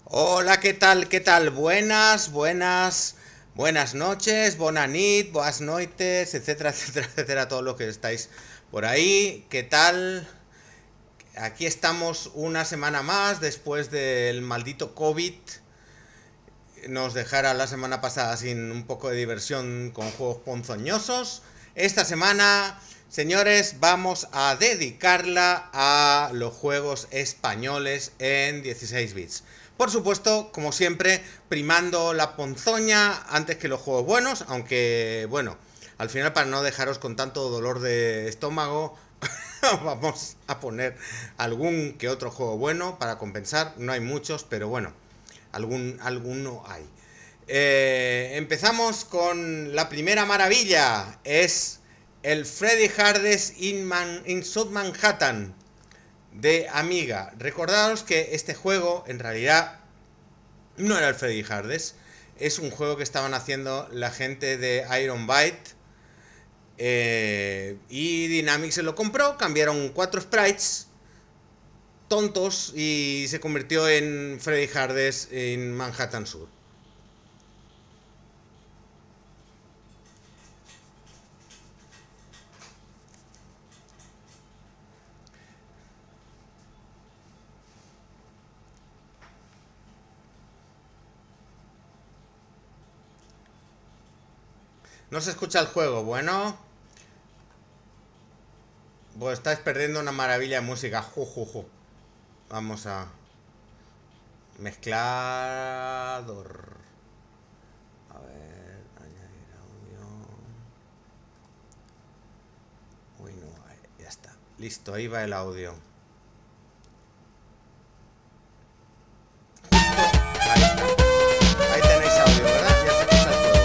Hola, ¿qué tal? ¿Qué tal? Buenas noches, bona nit, boas noites, etcétera, etcétera, etcétera, todos los que estáis por ahí. ¿Qué tal? Aquí estamos una semana más después del maldito COVID. Nos dejara la semana pasada sin un poco de diversión con juegos ponzoñosos. Esta semana, señores, vamos a dedicarla a los juegos españoles en 16 bits. Por supuesto, como siempre, primando la ponzoña antes que los juegos buenos, aunque, bueno, al final para no dejaros con tanto dolor de estómago, vamos a poner algún que otro juego bueno para compensar. No hay muchos, pero bueno, alguno hay. Empezamos con la primera maravilla. Es el Freddy Hardest in South Manhattan de Amiga. Recordaros que este juego en realidad no era el Freddy Hardest. Es un juego que estaban haciendo la gente de Iron Byte. Y Dynamic se lo compró. Cambiaron 4 sprites tontos y se convirtió en Freddy Hardest en Manhattan Sur. No se escucha el juego, bueno. Pues estáis perdiendo una maravilla de música. Vamos a mezclador. A ver, añadir audio. Uy, no, ya está. Listo, ahí va el audio. Ahí está. Ahí tenéis audio, ¿verdad? Ya se escucha el juego.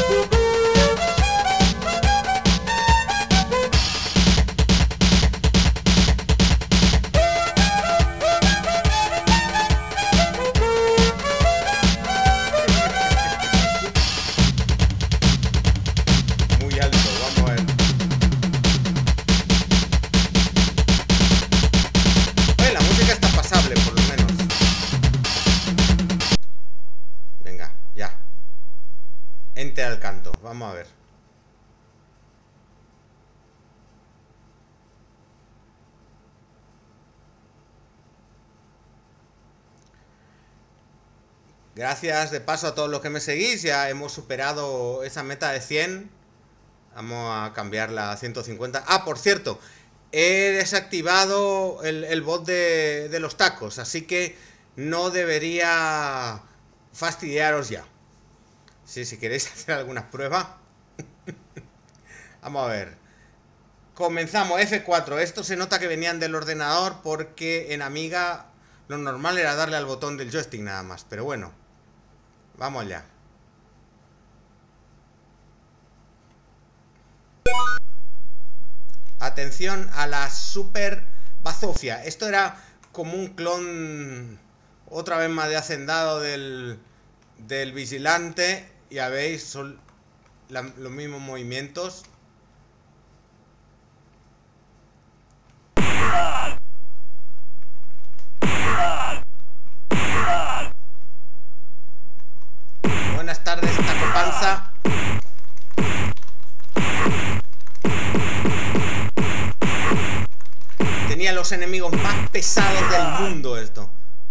Muy alto, vamos a ver. Oye, la música está pasable, por lo menos. Venga, ya. Ente al canto, vamos a ver. Gracias de paso a todos los que me seguís. Ya hemos superado esa meta de 100. Vamos a cambiarla a 150. Ah, por cierto, he desactivado el bot de los tacos, así que no debería fastidiaros ya. Sí, si queréis hacer alguna prueba. Vamos a ver. Comenzamos, F4. Esto se nota que venían del ordenador porque en Amiga lo normal era darle al botón del joystick nada más. Pero bueno, vamos allá. Atención a la super bazofia. Esto era como un clon, otra vez más de hacendado del vigilante. Ya veis, son los mismos movimientos. Buenas tardes, Taco Panza. Tenía los enemigos más pesados del mundo esto.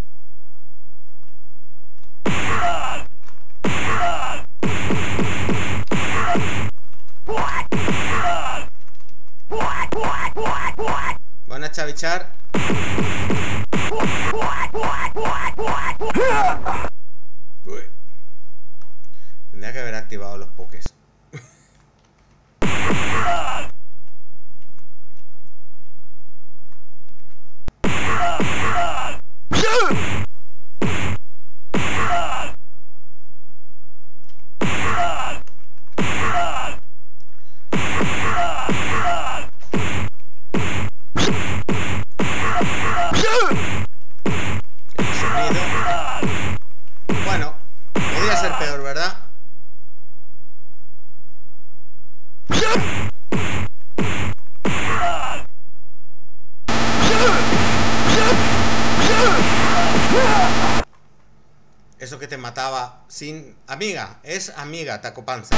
Van a chavichar. Uy. Tendría que haber activado los pokés. Bueno, podría ser peor, ¿verdad? Eso que te mataba sin... Amiga, es amiga, taco panza.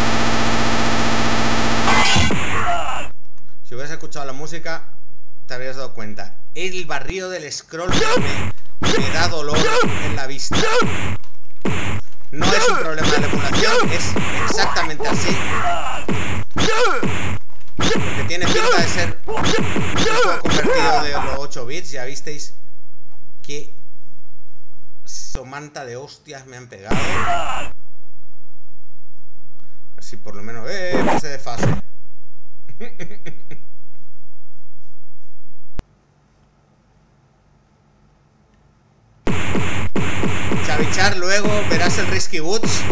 Si hubieras escuchado la música, te habrías dado cuenta. El barrido del scroll me da dolor en la vista. No es un problema de la emulación, es exactamente así. Porque tiene pinta de ser un juego convertido de los 8 bits. Ya visteis que somanta de hostias me han pegado. Así por lo menos pase de fase. Chavichar, luego verás el Risky Woods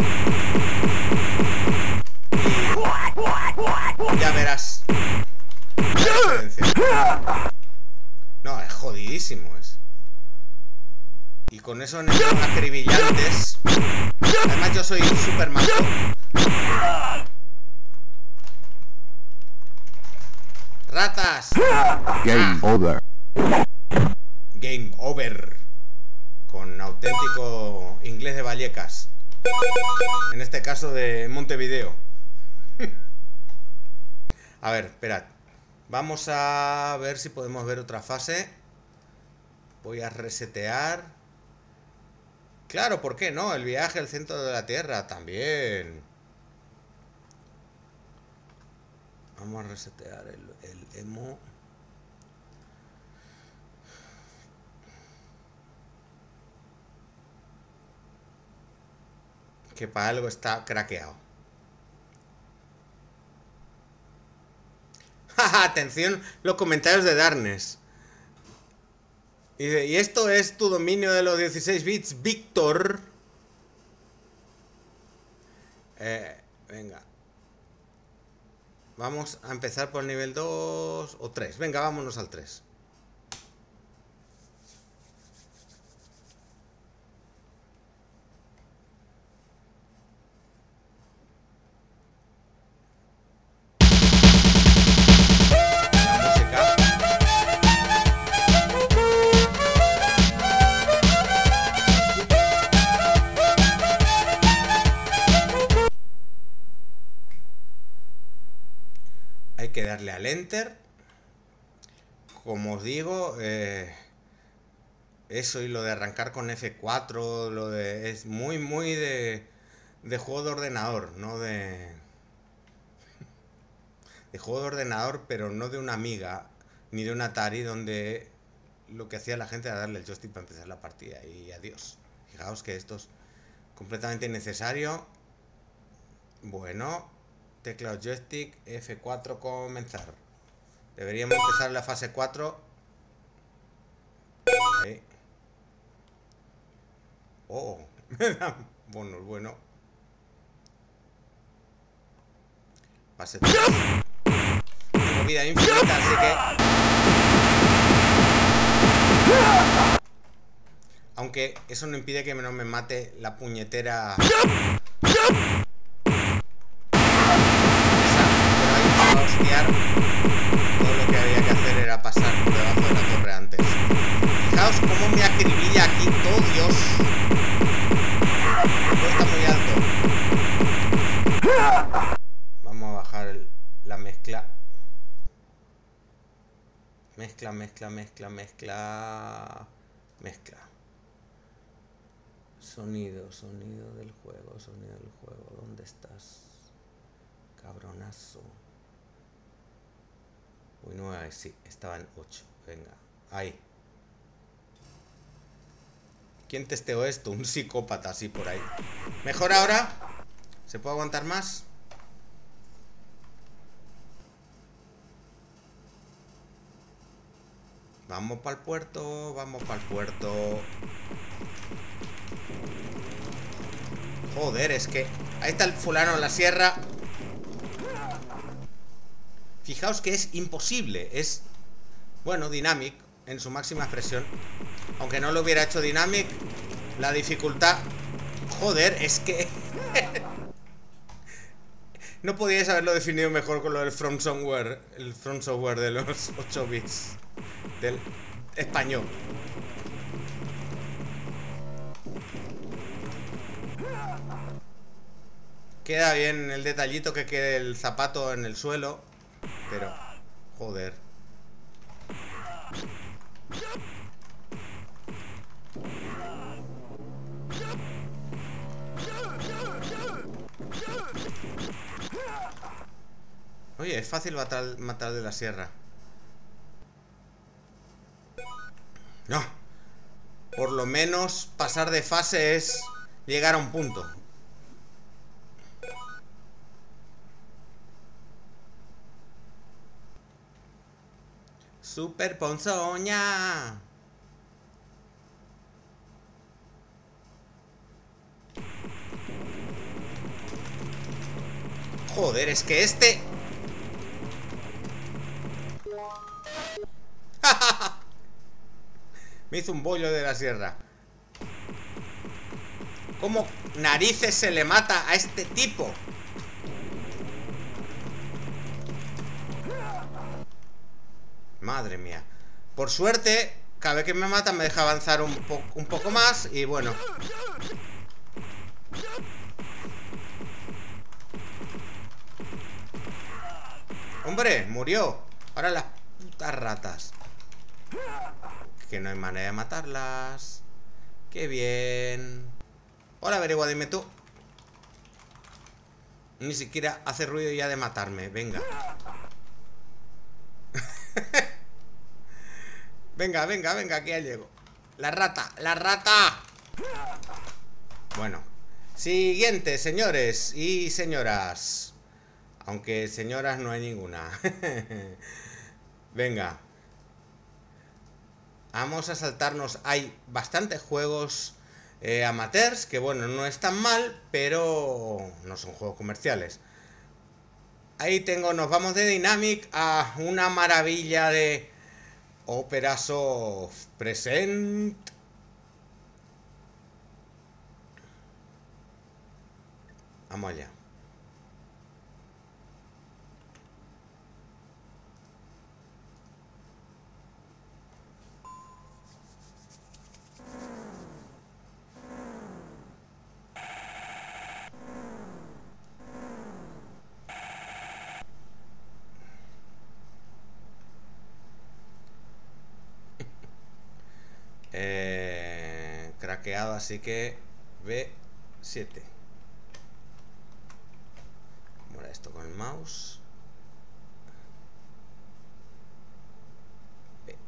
y ya verás la diferencia. No, es jodidísimo es. Y con eso enemigos acribillantes. Además yo soy super macho. ¡Ratas! Game over. Game over. Con auténtico inglés de Vallecas. En este caso de Montevideo. A ver, esperad. Vamos a ver si podemos ver otra fase. Voy a resetear. Claro, ¿por qué no? El viaje al centro de la Tierra también. Vamos a resetear el emo. Que para algo está craqueado. Atención, los comentarios de Darkness. Dice, y esto es tu dominio de los 16 bits, Víctor. Venga. Vamos a empezar por el nivel 2 o 3. Venga, vámonos al 3. Hay que darle al enter. Como os digo, eso y lo de arrancar con F4, lo de es muy de juego de ordenador, no de juego de ordenador, pero no de una Amiga ni de un Atari, donde lo que hacía la gente era darle el joystick para empezar la partida y adiós. Fijaos que esto es completamente innecesario. Bueno, teclado joystick, F4, comenzar. Deberíamos empezar la fase 4. Ahí. Oh, bonus, bueno. Fase 3. Tengo vida infinita, así que... Aunque eso no impide que no me mate la puñetera... Todo lo que había que hacer era pasar por debajo de la torre antes. Fijaos cómo me acribilla aquí todo, Dios. Todo está muy alto. Vamos a bajar la mezcla. Mezcla. Sonido del juego. ¿Dónde estás? Cabronazo. Uy, 9, sí, estaba en 8. Venga, ahí. ¿Quién testeó esto? Un psicópata así por ahí. ¿Mejor ahora? ¿Se puede aguantar más? Vamos para el puerto, Joder, es que... Ahí está el fulano en la sierra. Fijaos que es imposible. Es, bueno, Dynamic en su máxima expresión. Aunque no lo hubiera hecho Dynamic, la dificultad... Joder, es que... No podíais haberlo definido mejor con lo del From Software. El From Software de los 8 bits del español. Queda bien el detallito que quede el zapato en el suelo. Pero, joder. Oye, es fácil matar de la sierra. No. Por lo menos pasar de fase es llegar a un punto. Super ponzoña. Joder, es que este... Me hizo un bollo de la sierra. ¿Cómo narices se le mata a este tipo? Madre mía. Por suerte, cada vez que me mata me deja avanzar un poco más. Y bueno. ¡Hombre! Murió. Ahora las putas ratas. Que no hay manera de matarlas. ¡Qué bien! Hola, averigua, dime tú. Ni siquiera hace ruido ya de matarme. Venga. Venga, venga, venga, que ya llego. La rata, la rata. Bueno. Siguiente, señores y señoras. Aunque señoras no hay ninguna. Venga. Vamos a saltarnos. Hay bastantes juegos amateurs, que bueno, no están mal, pero no son juegos comerciales. Ahí tengo, nos vamos de Dynamic a una maravilla de Opera Soft Present. Vamos allá. Craqueado, así que B7. Bueno, esto con el mouse. B.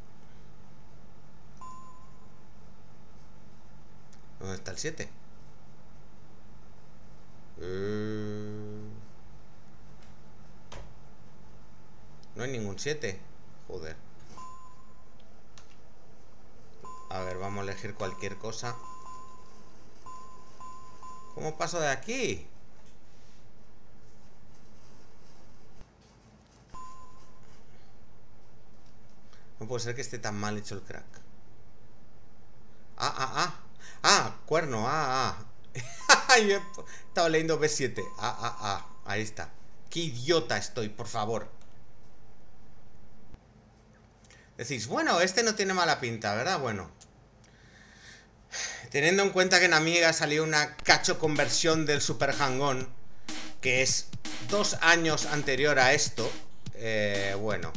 ¿Dónde está el 7? No hay ningún 7. Joder. A ver, vamos a elegir cualquier cosa. ¿Cómo paso de aquí? No puede ser que esté tan mal hecho el crack. Cuerno, Yo he estado leyendo B7. Ahí está. Qué idiota estoy, por favor. Decís, bueno, este no tiene mala pinta, ¿verdad? Bueno. Teniendo en cuenta que en Amiga salió una cacho conversión del Super Hang-On, que es 2 años anterior a esto, bueno.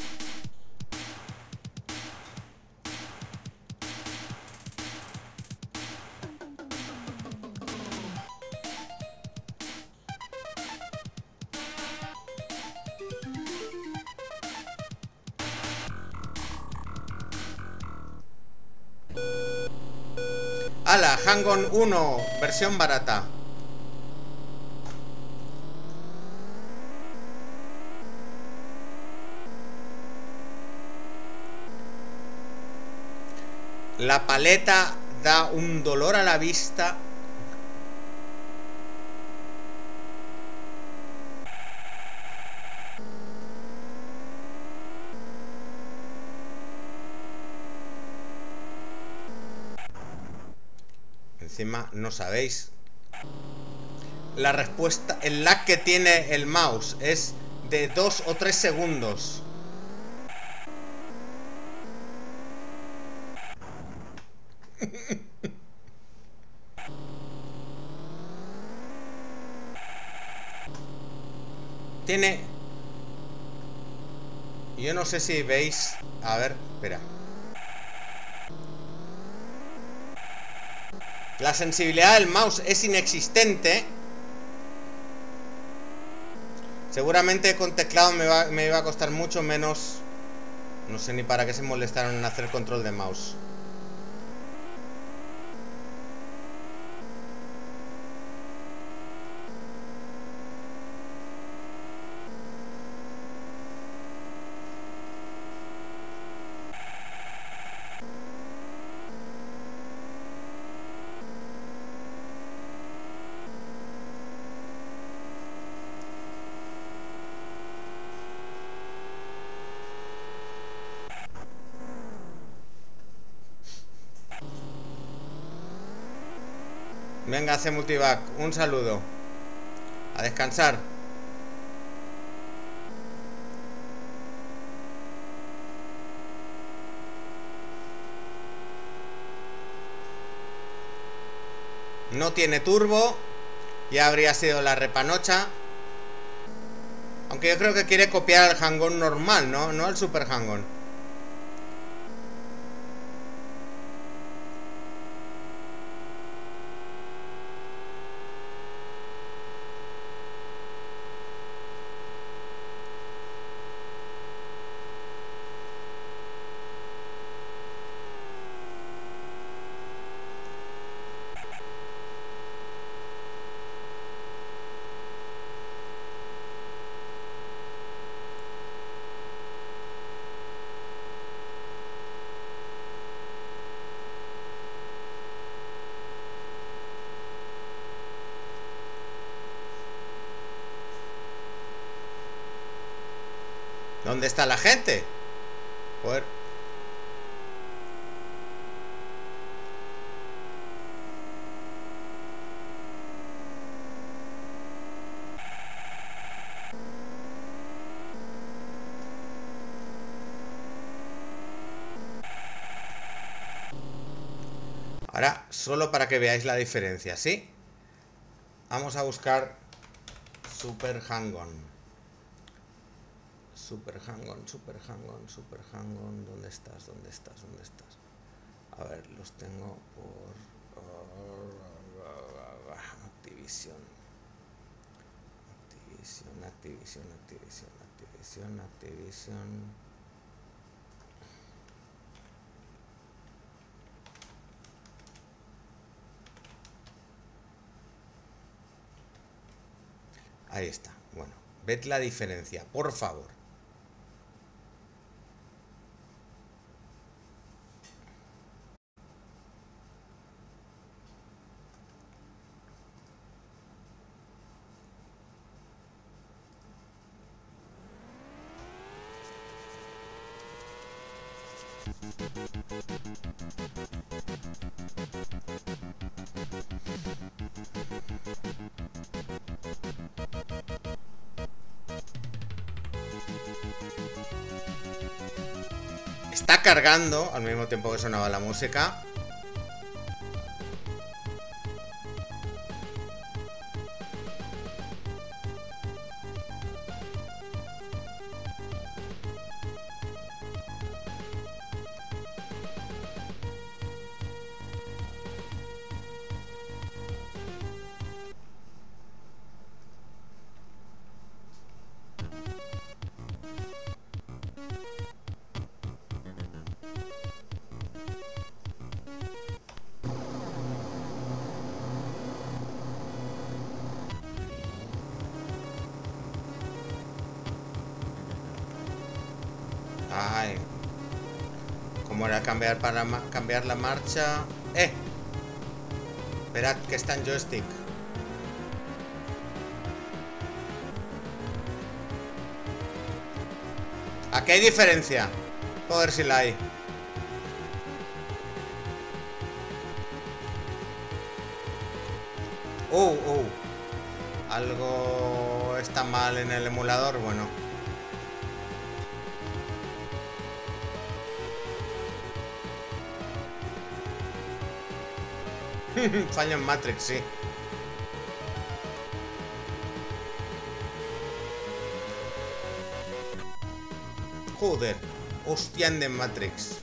¡Hala! Hang-On 1, versión barata. La paleta da un dolor a la vista. Encima no sabéis. La respuesta, el lag que tiene el mouse es de 2 o 3 segundos. Tiene... Yo no sé si veis... A ver, espera. La sensibilidad del mouse es inexistente. Seguramente con teclado me iba a costar mucho menos. No sé ni para qué se molestaron en hacer control de mouse. Venga, hace multivac. Un saludo. A descansar. No tiene turbo. Ya habría sido la repanocha. Aunque yo creo que quiere copiar al Hang-On normal, ¿no? No al Super Hang-On. ¿Dónde está la gente? Joder. Ahora, solo para que veáis la diferencia, ¿sí? Vamos a buscar Super Hang-On. Super Hang-On, Super Hang-On, Super Hang-On. ¿Dónde estás? ¿Dónde estás? ¿Dónde estás? A ver, los tengo por... Activision. Activision. Ahí está. Bueno, ved la diferencia, por favor. Está cargando al mismo tiempo que sonaba la música. Ay, ¿cómo era cambiar para cambiar la marcha? Esperad que está en joystick. Aquí hay diferencia. Joder, si la hay. Algo está mal en el emulador, bueno. Fallo en Matrix, sí. Joder. Hostia, en The Matrix.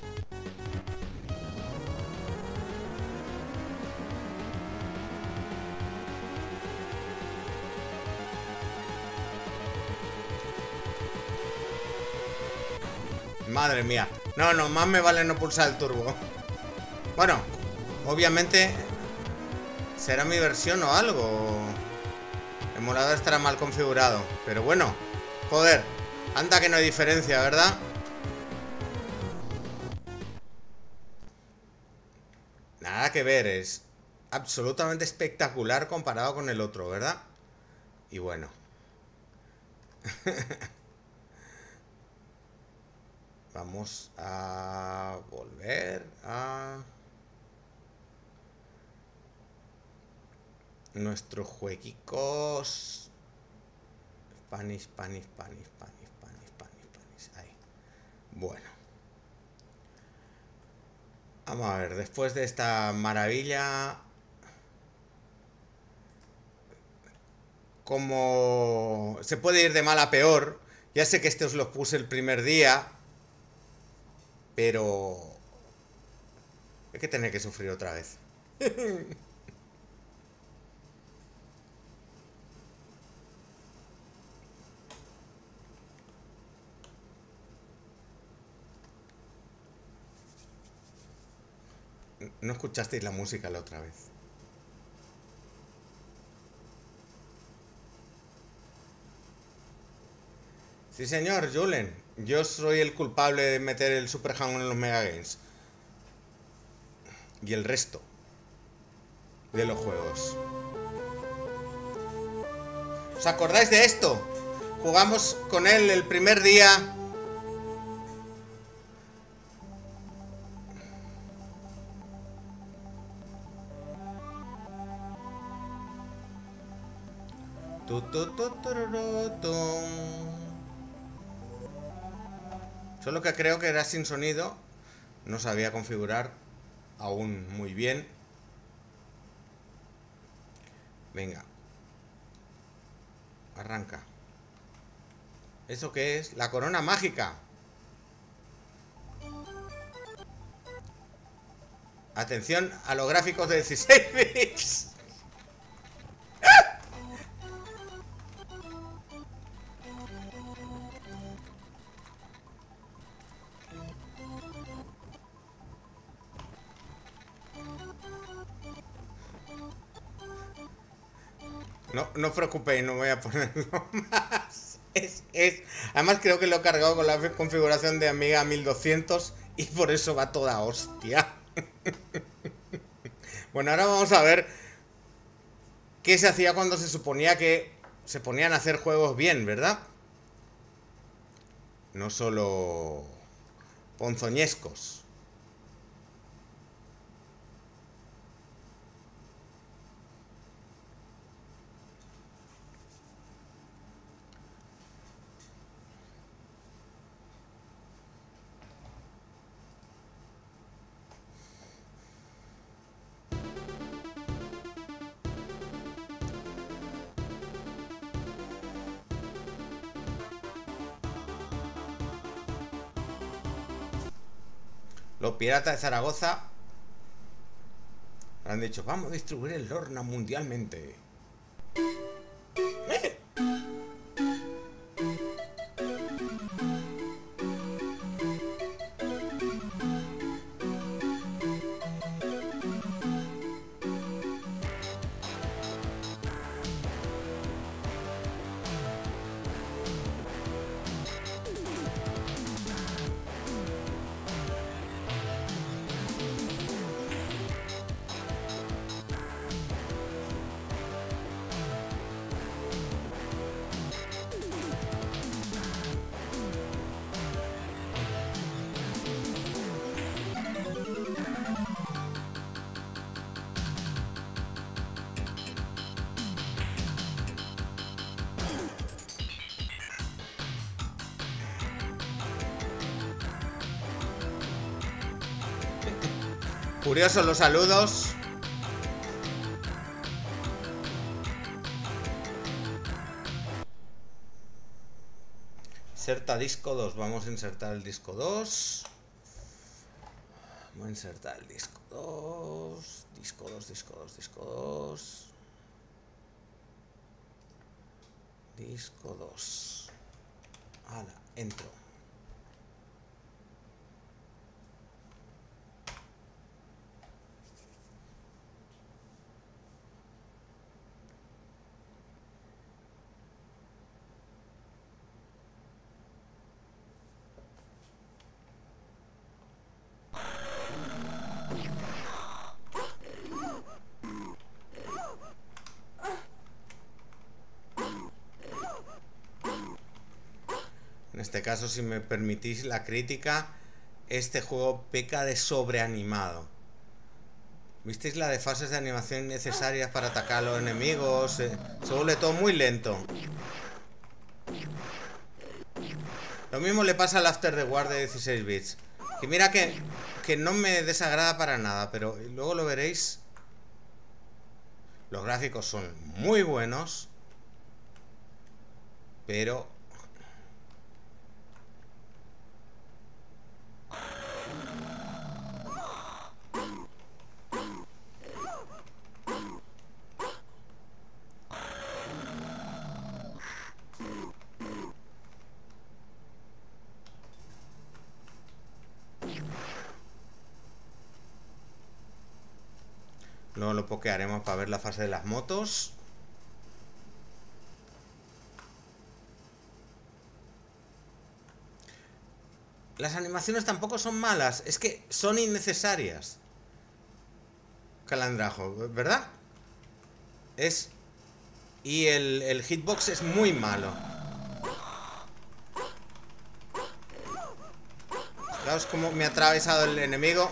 Madre mía. No, no, más me vale no pulsar el turbo. Bueno, obviamente será mi versión o algo. El emulador estará mal configurado. Pero bueno, joder, anda que no hay diferencia, ¿verdad? Nada que ver, es absolutamente espectacular comparado con el otro, ¿verdad? Y bueno. Vamos a volver a nuestros jueguicos. Spanish. Ahí. Bueno. Vamos a ver, después de esta maravilla, como se puede ir de mal a peor. Ya sé que este os lo puse el primer día, pero hay que tener que sufrir otra vez. No escuchasteis la música la otra vez. Sí, señor, Julen. Yo soy el culpable de meter el Super Hang en los Mega Games. Y el resto de los juegos. ¿Os acordáis de esto? Jugamos con él el primer día. Solo que creo que era sin sonido. No sabía configurar aún muy bien. Venga. Arranca. ¿Eso qué es? La corona mágica. Atención a los gráficos de 16 bits. No os preocupéis, no voy a ponerlo más. Además creo que lo he cargado con la configuración de Amiga 1200 y por eso va toda hostia. Bueno, ahora vamos a ver qué se hacía cuando se suponía que se ponían a hacer juegos bien, ¿verdad? No solo ponzoñescos. Los piratas de Zaragoza han dicho, vamos a distribuir el Lorna mundialmente. Curiosos los saludos. Inserta disco 2. Vamos a insertar el disco 2. Vamos a insertar el disco 2. Disco 2, disco 2, disco 2. Disco 2. Hala, entro. En este caso, si me permitís la crítica, este juego peca de sobreanimado. ¿Visteis la de fases de animación necesarias para atacar a los enemigos? Se vuelve todo muy lento. Lo mismo le pasa al After the War de 16 bits. Que mira que no me desagrada para nada, pero luego lo veréis. Los gráficos son muy buenos, pero... Luego lo pokearemos para ver la fase de las motos. Las animaciones tampoco son malas, es que son innecesarias. Calandrajo, ¿verdad? Y el hitbox es muy malo. Fijaos cómo me ha atravesado el enemigo.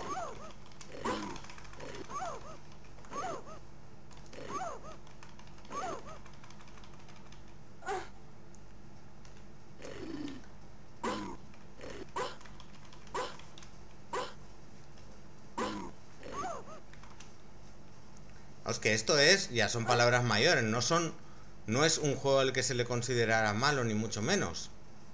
Es que esto ya son palabras mayores, no es un juego al que se le considerara malo, ni mucho menos.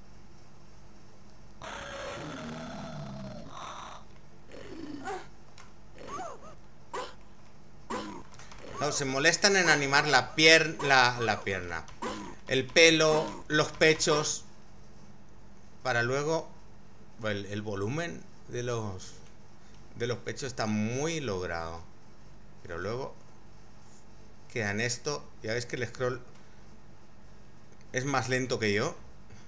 No, se molestan en animar la pierna, el pelo, los pechos, para luego el volumen de los pechos está muy logrado, pero luego quedan esto. Ya veis que el scroll es más lento que yo.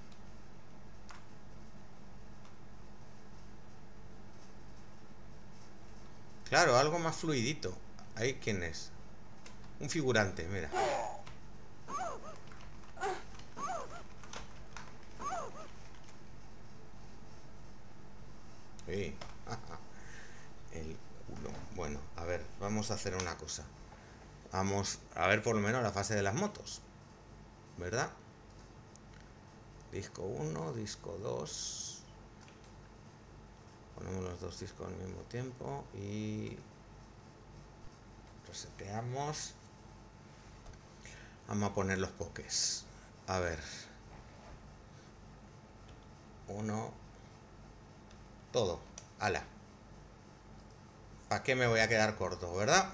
Claro, algo más fluidito. Ahí, ¿quién es? Un figurante, mira. Sí. El culo. Bueno, a ver, vamos a hacer una cosa. Vamos a ver por lo menos la fase de las motos, ¿verdad? Disco 1, disco 2. Ponemos los dos discos al mismo tiempo y reseteamos. Vamos a poner los pokés. A ver. 1. Todo. Ala. ¿Para qué me voy a quedar corto, verdad?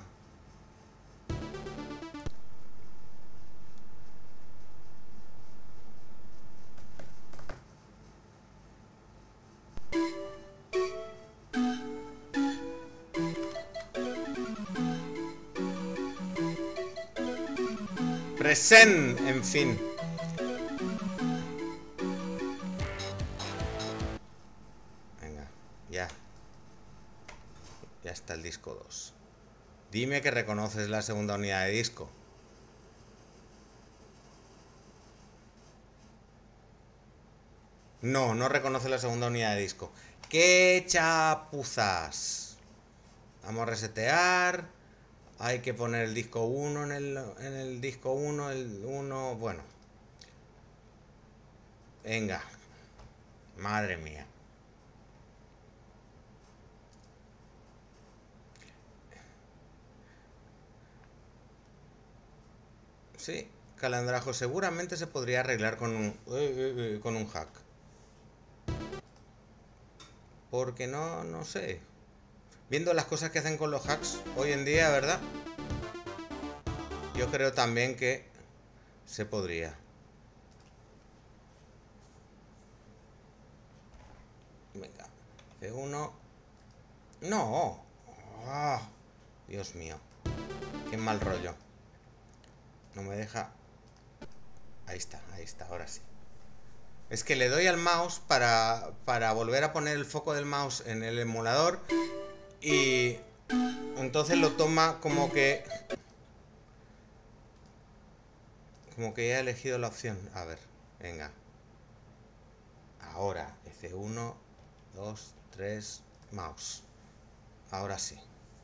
Present, en fin. Venga, ya. Ya está el disco 2. Dime que reconoces la segunda unidad de disco. No, no reconoce la segunda unidad de disco. ¡Qué chapuzas! Vamos a resetear. Hay que poner el disco 1 en el disco 1, el 1, bueno. Venga. Madre mía. Sí, Calandrajo, seguramente se podría arreglar con un hack. Porque no sé. Viendo las cosas que hacen con los hacks hoy en día, ¿verdad? Yo creo también que se podría. Venga, F1. No. Ah, Dios mío. Qué mal rollo. No me deja. Ahí está, ahora sí. Es que le doy al mouse para volver a poner el foco del mouse en el emulador y entonces lo toma como que ya he elegido la opción. A ver, venga. Ahora, F1, 2, 3, mouse. Ahora sí.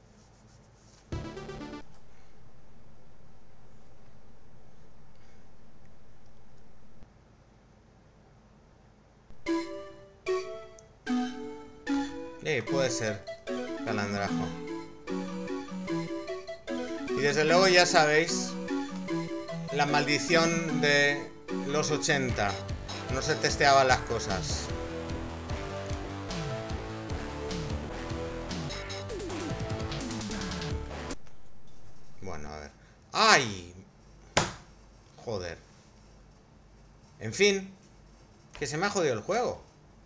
Puede ser, calandrajo. Y desde luego ya sabéis, la maldición de los 80. No se testeaban las cosas. Bueno, a ver. ¡Ay! Joder. En fin, que se me ha jodido el juego.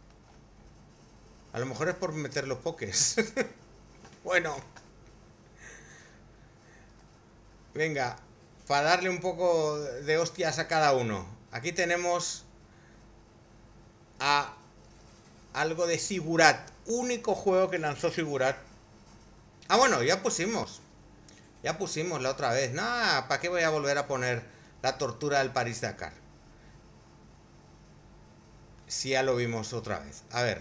A lo mejor es por meter los pokés. Bueno. Venga, para darle un poco de hostias a cada uno. Aquí tenemos a algo de Sigurat. Único juego que lanzó Sigurat. Ah, bueno, ya pusimos. Ya pusimos la otra vez. Nah, ¿para qué voy a volver a poner la tortura del París-Dakar? Si ya lo vimos otra vez. A ver.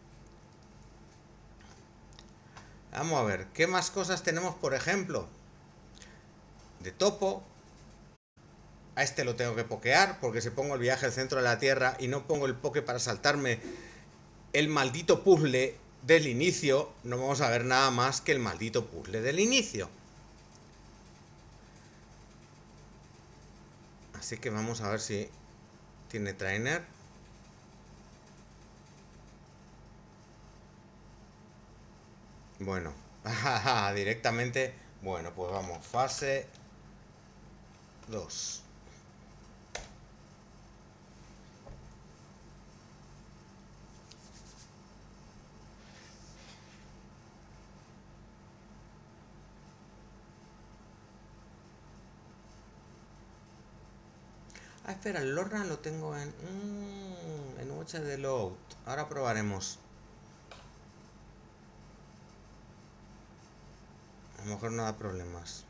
Vamos a ver. ¿Qué más cosas tenemos, por ejemplo? De topo. A este lo tengo que pokear, porque si pongo el viaje al centro de la Tierra y no pongo el poke para saltarme el maldito puzzle del inicio, no vamos a ver nada más que el maldito puzzle del inicio. Así que vamos a ver si tiene trainer. Bueno, directamente. Bueno, pues vamos, fase 2. Ah, espera, el Lorna lo tengo en watch de load. Ahora probaremos. A lo mejor no da problemas.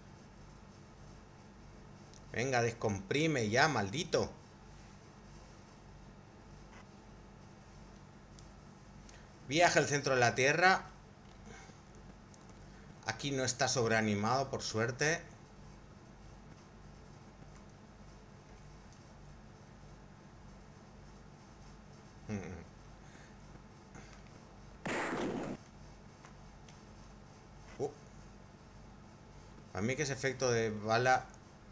Venga, descomprime ya, maldito. Viaja al centro de la Tierra. Aquí no está sobreanimado, por suerte. A mí que ese efecto de bala...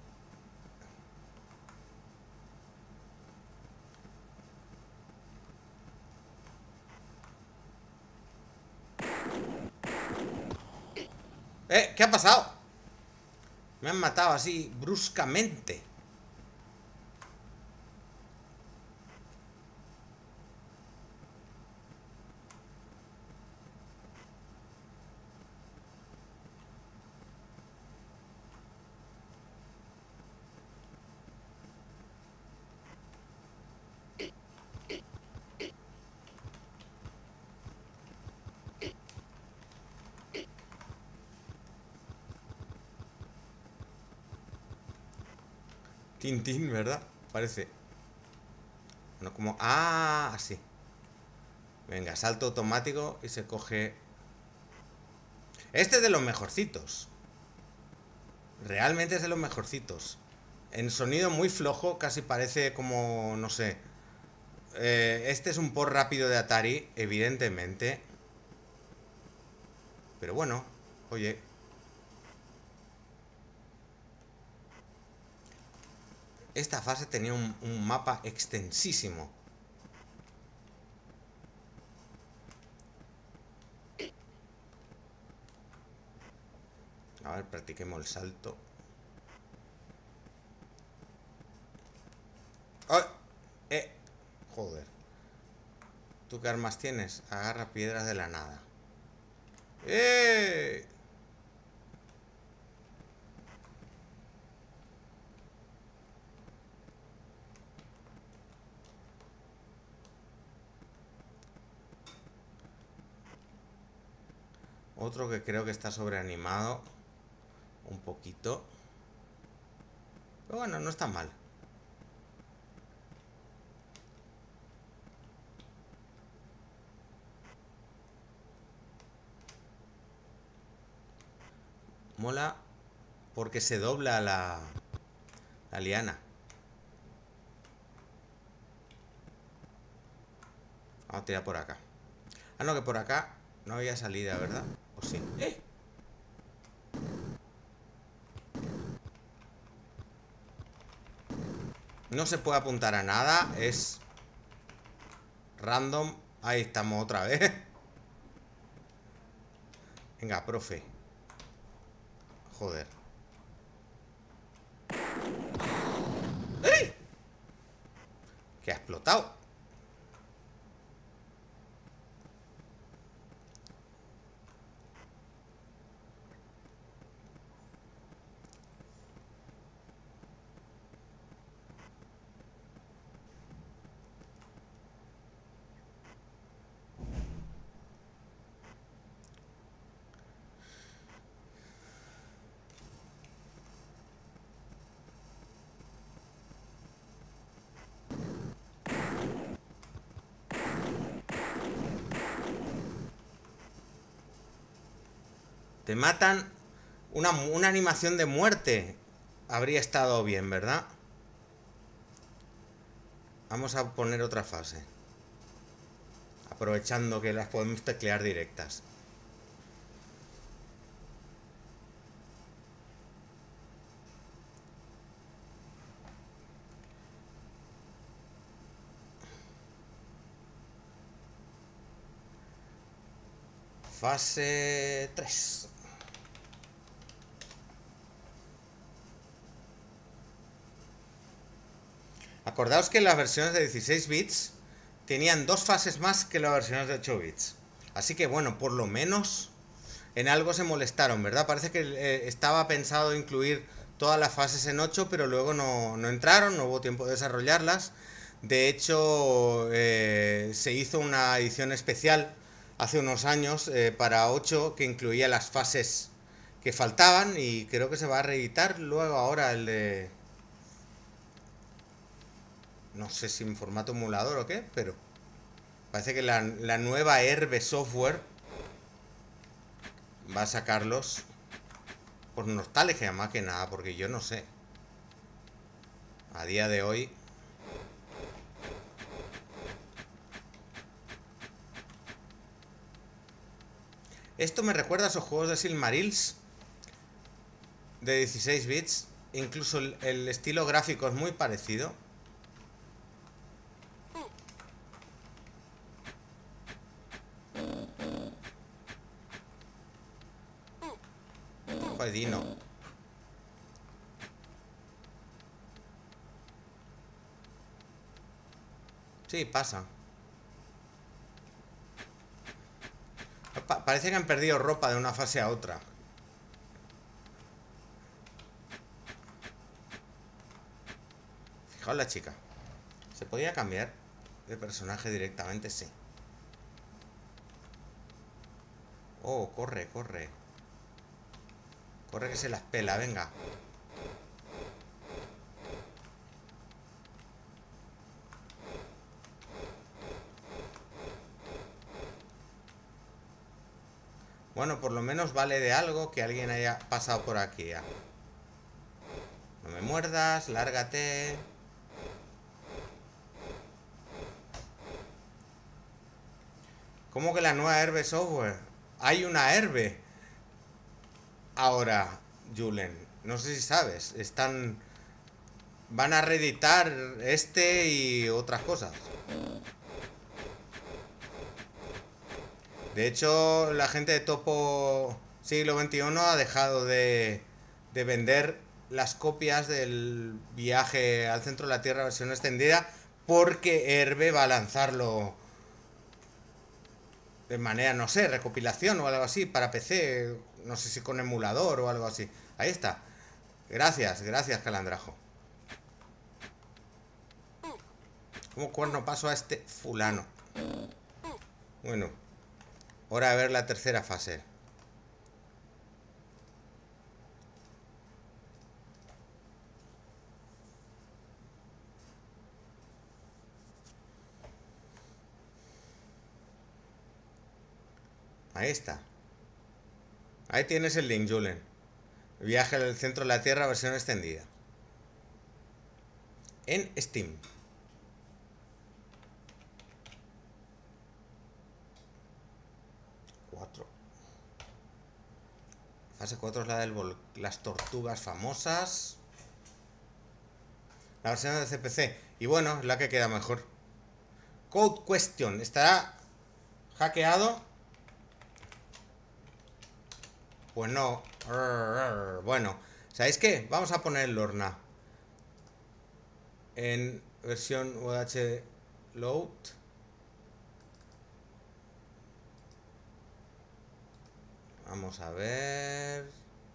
¿Qué ha pasado? Me han matado así, bruscamente. Tintín, ¿verdad? Parece. Bueno, como... Ah, así. Venga, salto automático y se coge... Este es de los mejorcitos. Realmente es de los mejorcitos. En sonido muy flojo, casi parece como... No sé. Este es un port rápido de Atari, evidentemente. Pero bueno, oye... Esta fase tenía un mapa extensísimo. A ver, practiquemos el salto. ¡Ay! Joder. ¿Tú qué armas tienes? Agarra piedras de la nada. ¡Eh! Otro que creo que está sobreanimado. Un poquito. Pero bueno, no está mal. Mola porque se dobla la liana. Vamos a tirar por acá. Ah, no, que por acá no había salida, ¿verdad? ¿O sí? ¡Eh! No se puede apuntar a nada. Es random. Ahí estamos otra vez. Venga, profe. Joder. ¡Ey! Que ha explotado. Te matan. Una animación de muerte habría estado bien, ¿verdad? Vamos a poner otra fase. Aprovechando que las podemos teclear directas. Fase 3. Acordaos que las versiones de 16 bits tenían 2 fases más que las versiones de 8 bits. Así que bueno, por lo menos en algo se molestaron, ¿verdad? Parece que estaba pensado incluir todas las fases en 8, pero luego no entraron, no hubo tiempo de desarrollarlas. De hecho, se hizo una edición especial hace unos años para 8 que incluía las fases que faltaban y creo que se va a reeditar luego ahora el de... No sé si en formato emulador o qué, pero parece que la nueva Herbe Software va a sacarlos por nostalgia más que nada, porque yo no sé. A día de hoy... Esto me recuerda a esos juegos de Silmarils de 16 bits. Incluso el estilo gráfico es muy parecido. Dino. Sí, pasa. Parece que han perdido ropa de una fase a otra. Fijaos la chica. ¿Se podía cambiar de personaje directamente? Sí. Oh, corre, corre. Corre que se las pela, venga. Bueno, por lo menos vale de algo que alguien haya pasado por aquí ya. No me muerdas, lárgate. ¿Cómo que la nueva Herbe Software? Hay una Herbe. Ahora, Julen, no sé si sabes, van a reeditar este y otras cosas. De hecho, la gente de Topo siglo XXI ha dejado de vender las copias del viaje al centro de la Tierra versión extendida porque Herbe va a lanzarlo de manera, no sé, recopilación o algo así para PC, no sé si con emulador o algo así. Ahí está. Gracias, Calandrajo. ¿Cómo cuerno paso a este fulano? Bueno, hora de ver la tercera fase. Ahí está. Ahí tienes el link, Julen. Viaje al centro de la Tierra versión extendida. En Steam. Fase 4 es la de las tortugas famosas. La versión de CPC. Y bueno, es la que queda mejor. Code Question. ¿Estará hackeado? Pues no. Bueno, ¿sabéis qué? Vamos a poner el Lorna en versión UH Load. Vamos a ver.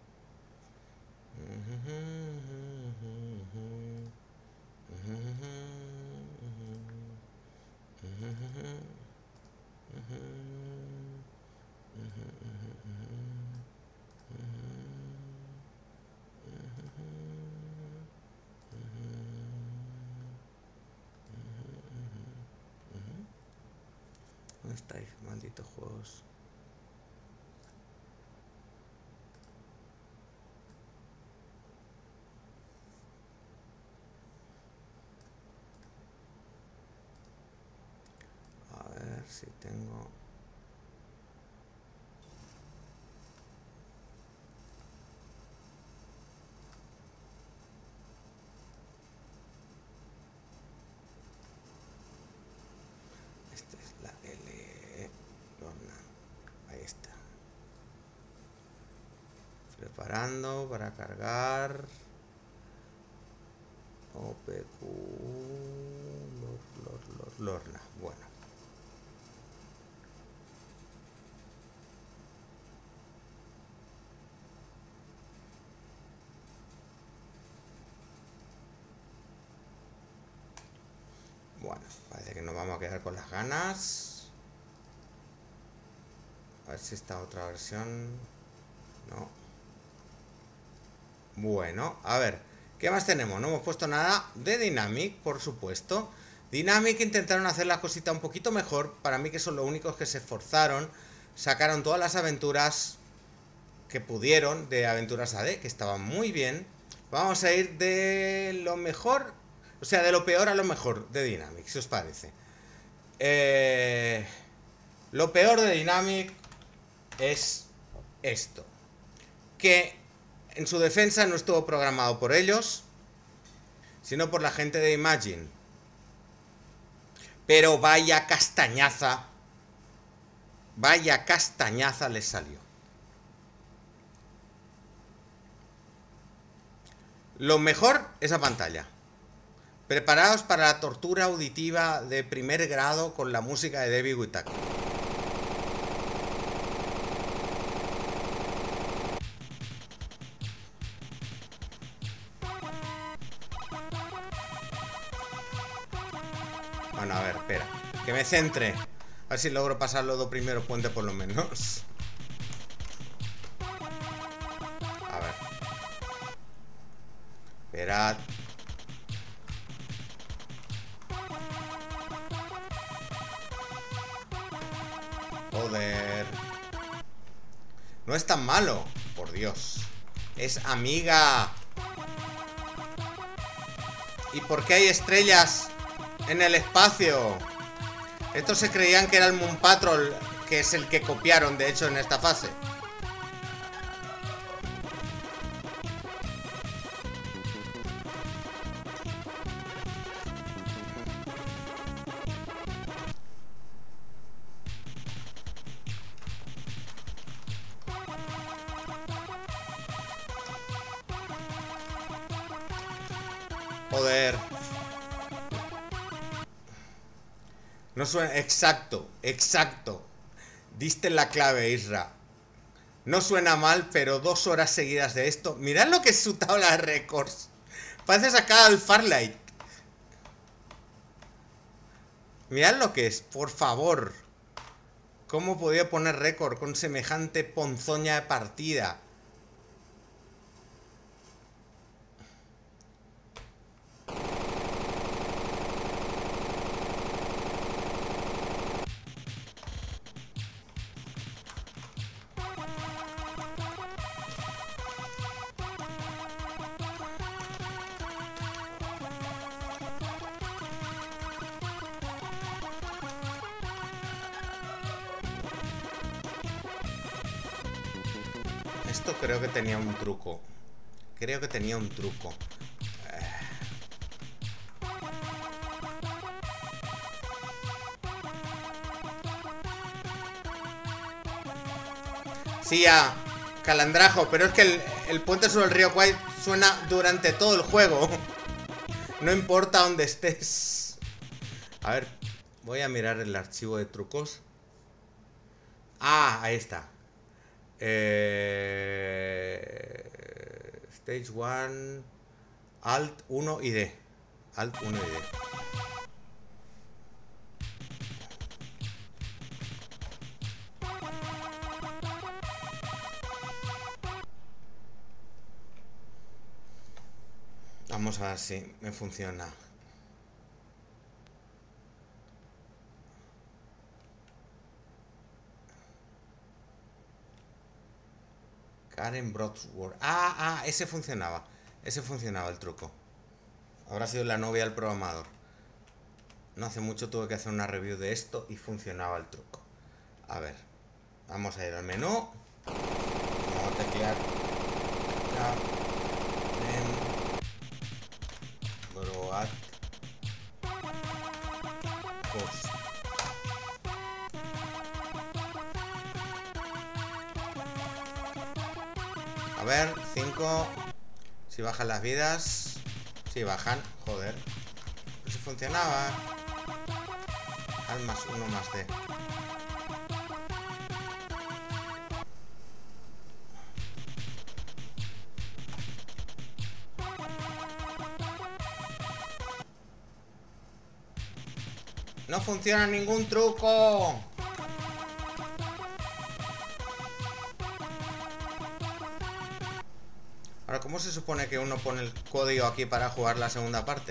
¿Dónde estáis, malditos juegos? A ver si tengo... Esta es la L... Lorna. Ahí está. Preparando para cargar. OPQ... Lorna. Bueno. Bueno, parece que nos vamos a quedar con las ganas. A ver si esta otra versión... No. Bueno, a ver, ¿qué más tenemos? No hemos puesto nada de Dynamic, por supuesto. Dynamic intentaron hacer la cosita un poquito mejor. Para mí que son los únicos que se esforzaron. Sacaron todas las aventuras que pudieron de Aventuras AD, que estaban muy bien. Vamos a ir de lo mejor, o sea, de lo peor a lo mejor de Dynamic, si os parece. Lo peor de Dynamic es esto. Que en su defensa no estuvo programado por ellos, sino por la gente de Imagine. Pero vaya castañaza les salió. Lo mejor, esa pantalla. Preparaos para la tortura auditiva de primer grado con la música de David Whittaker. Bueno, a ver, espera. Que me centre. A ver si logro pasar los dos primeros puentes por lo menos. A ver. Esperad. Joder. No es tan malo. Por Dios. Es amiga. ¿Y por qué hay estrellas en el espacio? Estos se creían que era el Moon Patrol, que es el que copiaron, de hecho, en esta fase. Joder. No suena... Exacto, exacto. Diste la clave, Isra. No suena mal, pero 2 horas seguidas de esto. Mirad lo que es su tabla de récords. Parece sacada al Farlight. Mirad lo que es, por favor. ¿Cómo podía poner récord con semejante ponzoña de partida? Esto creo que tenía un truco. Creo que tenía un truco. Sí, ya, Calandrajo, pero es que el puente sobre el río Kwai suena durante todo el juego. No importa dónde estés. A ver, voy a mirar el archivo de trucos. Ah, ahí está. Stage 1, Alt 1 y D. Alt 1 y D. Vamos a ver si me funciona. Karen Brodsworth. Ese funcionaba. Ese funcionaba el truco. Habrá sido la novia del programador. No hace mucho tuve que hacer una review de esto y funcionaba el truco. A ver. Vamos a ir al menú. Vamos a teclear. Broad. Host. A ver, 5. Si bajan las vidas. Si bajan, joder. Pero si funcionaba. Al más 1 más D. No funciona ningún truco. Ahora, ¿cómo se supone que uno pone el código aquí para jugar la segunda parte?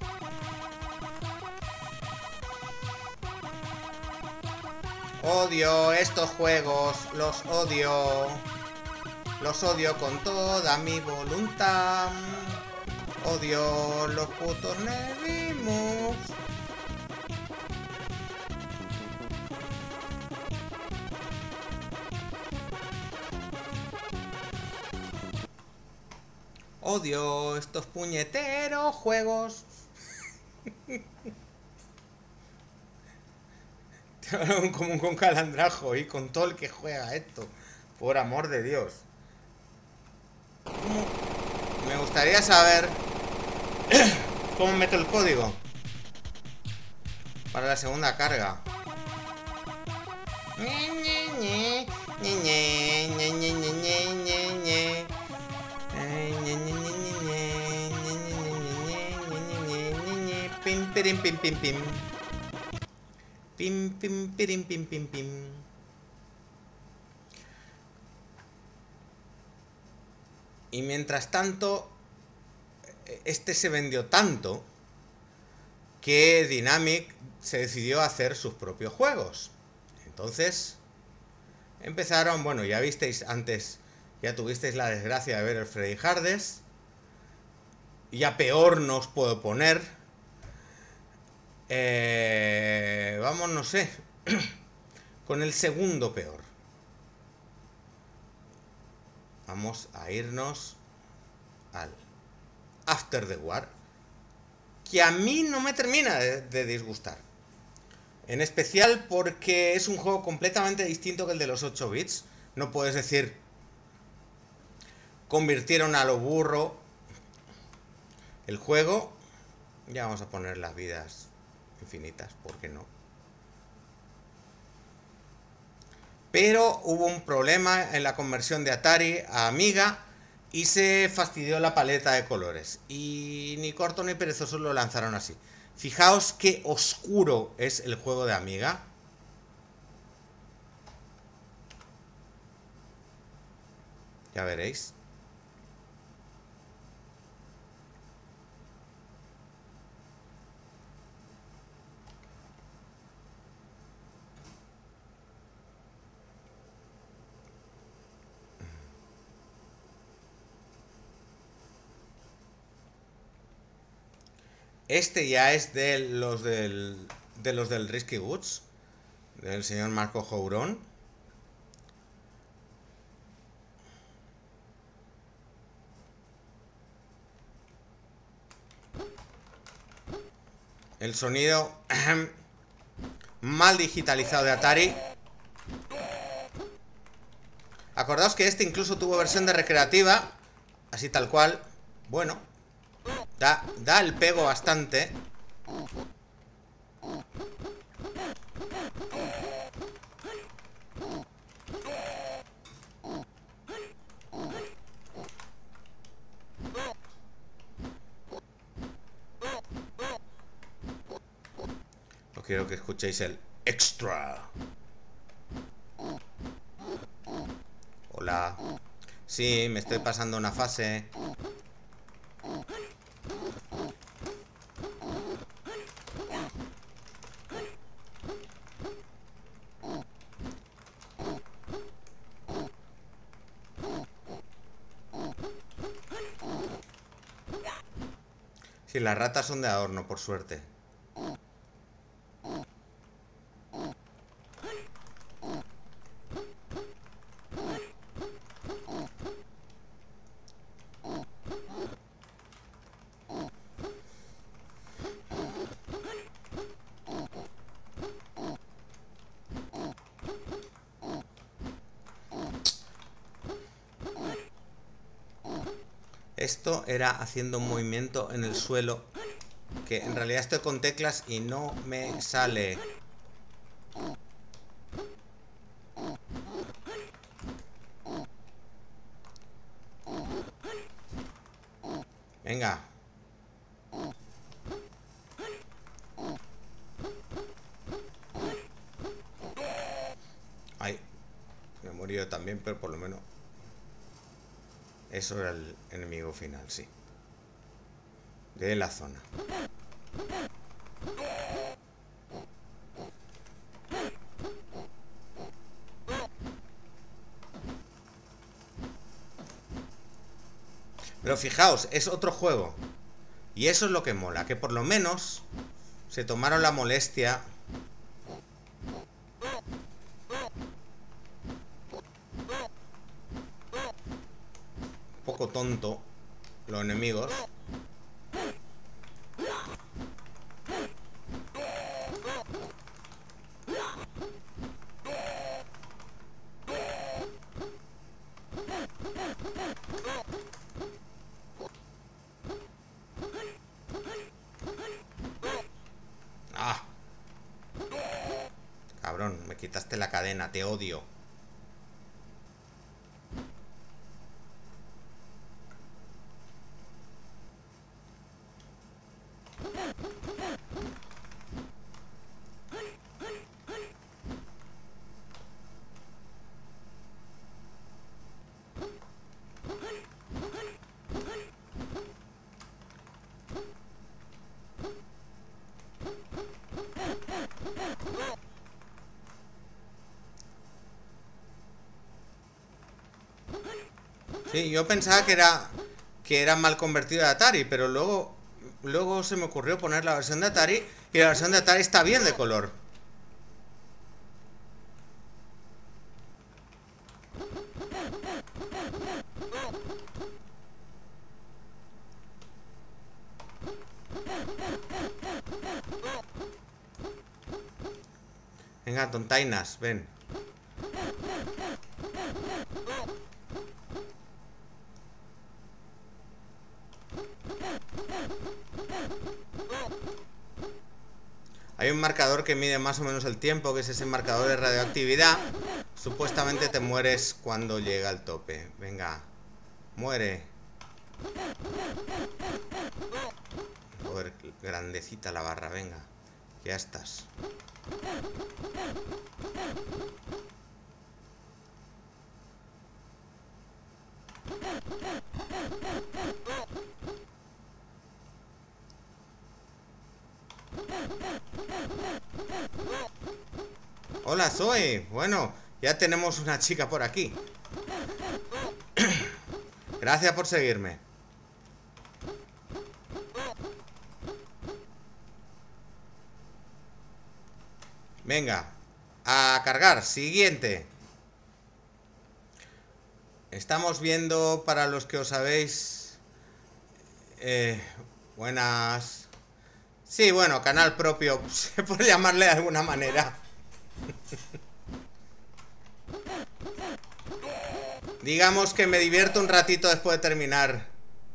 Odio estos juegos, los odio. Los odio con toda mi voluntad. Odio los putos Nevimus. Odio estos puñeteros juegos. Como con Calandrajo y con todo el que juega esto. Por amor de Dios. Me gustaría saber cómo meto el código para la segunda carga. Pim, pirim, pim, pim, pim. Pim, pim, pirim, pim, pim, pim. Y mientras tanto, este se vendió tanto que Dynamic se decidió a hacer sus propios juegos. Entonces, empezaron, bueno, ya visteis antes, ya tuvisteis la desgracia de ver el Freddy Hardest. Ya peor no os puedo poner. Vamos, no sé, con el segundo peor. Vamos a irnos al After the War, que a mí no me termina de disgustar. En especial porque es un juego completamente distinto que el de los 8 bits. No puedes decir convirtieron a lo burro el juego. Ya vamos a poner las vidas infinitas, ¿por qué no? Pero hubo un problema en la conversión de Atari a Amiga y se fastidió la paleta de colores. Y ni corto ni perezoso lo lanzaron así. Fijaos qué oscuro es el juego de Amiga. Ya veréis. Este ya es de los del Risky Woods, del señor Marco Jourón. El sonido mal digitalizado de Atari. Acordaos que este incluso tuvo versión de recreativa, así tal cual. Bueno, da el pego bastante. No quiero que escuchéis el extra. Hola. Sí, me estoy pasando una fase. Sí, las ratas son de adorno, por suerte. Esto era haciendo un movimiento en el suelo, que en realidad estoy con teclas y no me sale. Venga. Ay, me he morido también, pero por lo menos eso era el enemigo final, sí. De la zona. Pero fijaos, es otro juego. Y eso es lo que mola, que por lo menos se tomaron la molestia. Un poco tonto los enemigos. ¡Ah! Cabrón, me quitaste la cadena, te odio. Sí, yo pensaba que era mal convertido de Atari, pero luego se me ocurrió poner la versión de Atari y la versión de Atari está bien de color. Venga, tontainas, ven. Hay un marcador que mide más o menos el tiempo, que es ese marcador de radioactividad. Supuestamente te mueres cuando llega al tope. Venga, muere. Joder, grandecita la barra, venga. Ya estás. Hola, Zoe. Bueno, ya tenemos una chica por aquí. Gracias por seguirme. Venga, a cargar. Siguiente. Estamos viendo, para los que os sabéis... buenas... Sí, bueno, canal propio, por llamarle de alguna manera. Digamos que me divierto un ratito después de terminar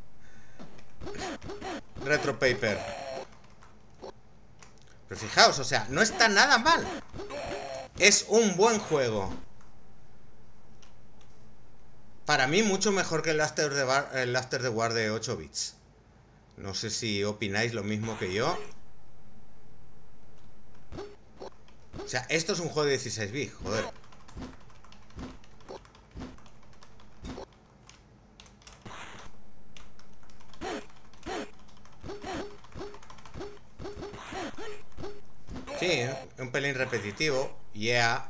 Retro Paper. Pero fijaos, o sea, no está nada mal. Es un buen juego. Para mí mucho mejor que el After the War de 8 bits. No sé si opináis lo mismo que yo. O sea, esto es un juego de 16 bits, joder. Sí, un pelín repetitivo. Yeah.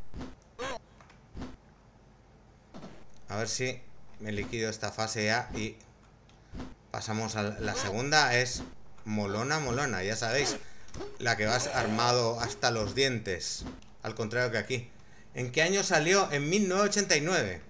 A ver si me liquido esta fase ya y pasamos a la segunda. Es molona, molona, ya sabéis. La que vas armado hasta los dientes. Al contrario que aquí. ¿En qué año salió? En 1989.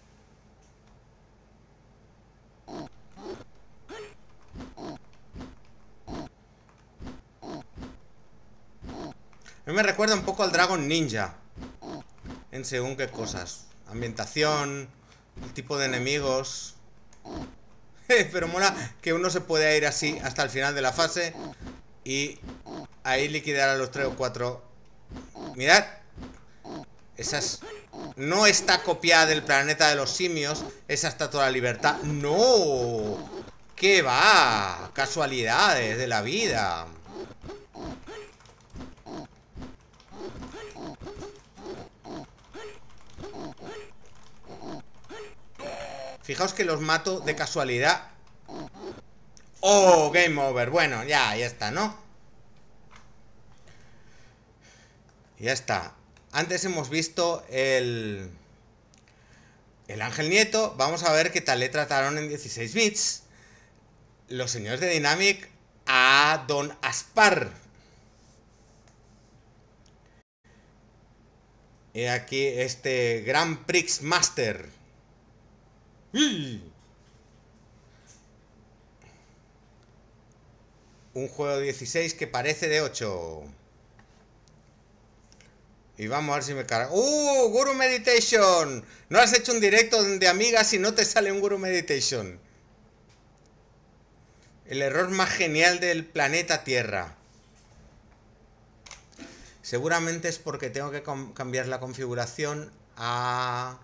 A mí me recuerda un poco al Dragon Ninja. En según qué cosas. Ambientación, el tipo de enemigos. Pero mola que uno se puede ir así hasta el final de la fase y ahí liquidar a los 3 o 4. Mirad. Esas... No está copiada del planeta de los simios. Esa Estatua de la Libertad. ¡No! ¿Qué va? Casualidades de la vida. Fijaos que los mato de casualidad. ¡Oh! Game over. Bueno, ya está, ¿no? Ya está. Antes hemos visto el Ángel Nieto. Vamos a ver qué tal le trataron en 16 bits los señores de Dynamic a Don Aspar. Y aquí este Grand Prix Master. Un juego de 16 que parece de 8. Y vamos a ver si me carga. Guru Meditation. No has hecho un directo de amigas y no te sale un Guru Meditation. El error más genial del planeta Tierra. Seguramente es porque tengo que cambiar la configuración a...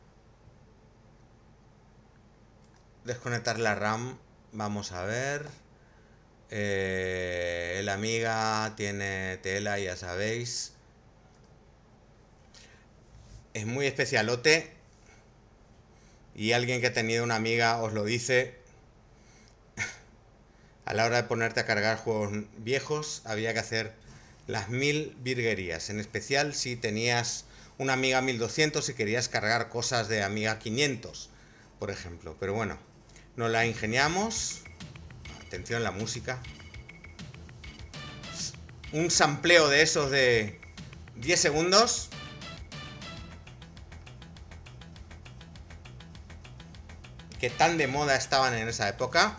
desconectar la RAM. Vamos a ver. El Amiga tiene tela, ya sabéis. Es muy especialote. Y alguien que ha tenido una Amiga os lo dice. A la hora de ponerte a cargar juegos viejos había que hacer las 1000 virguerías. En especial si tenías una Amiga 1200 y querías cargar cosas de Amiga 500, por ejemplo. Pero bueno, nos la ingeniamos. Atención, la música. Un sampleo de esos de 10 segundos. Que tan de moda estaban en esa época.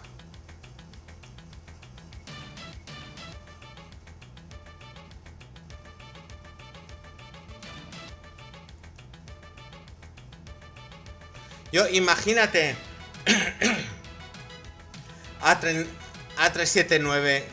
Yo, imagínate A379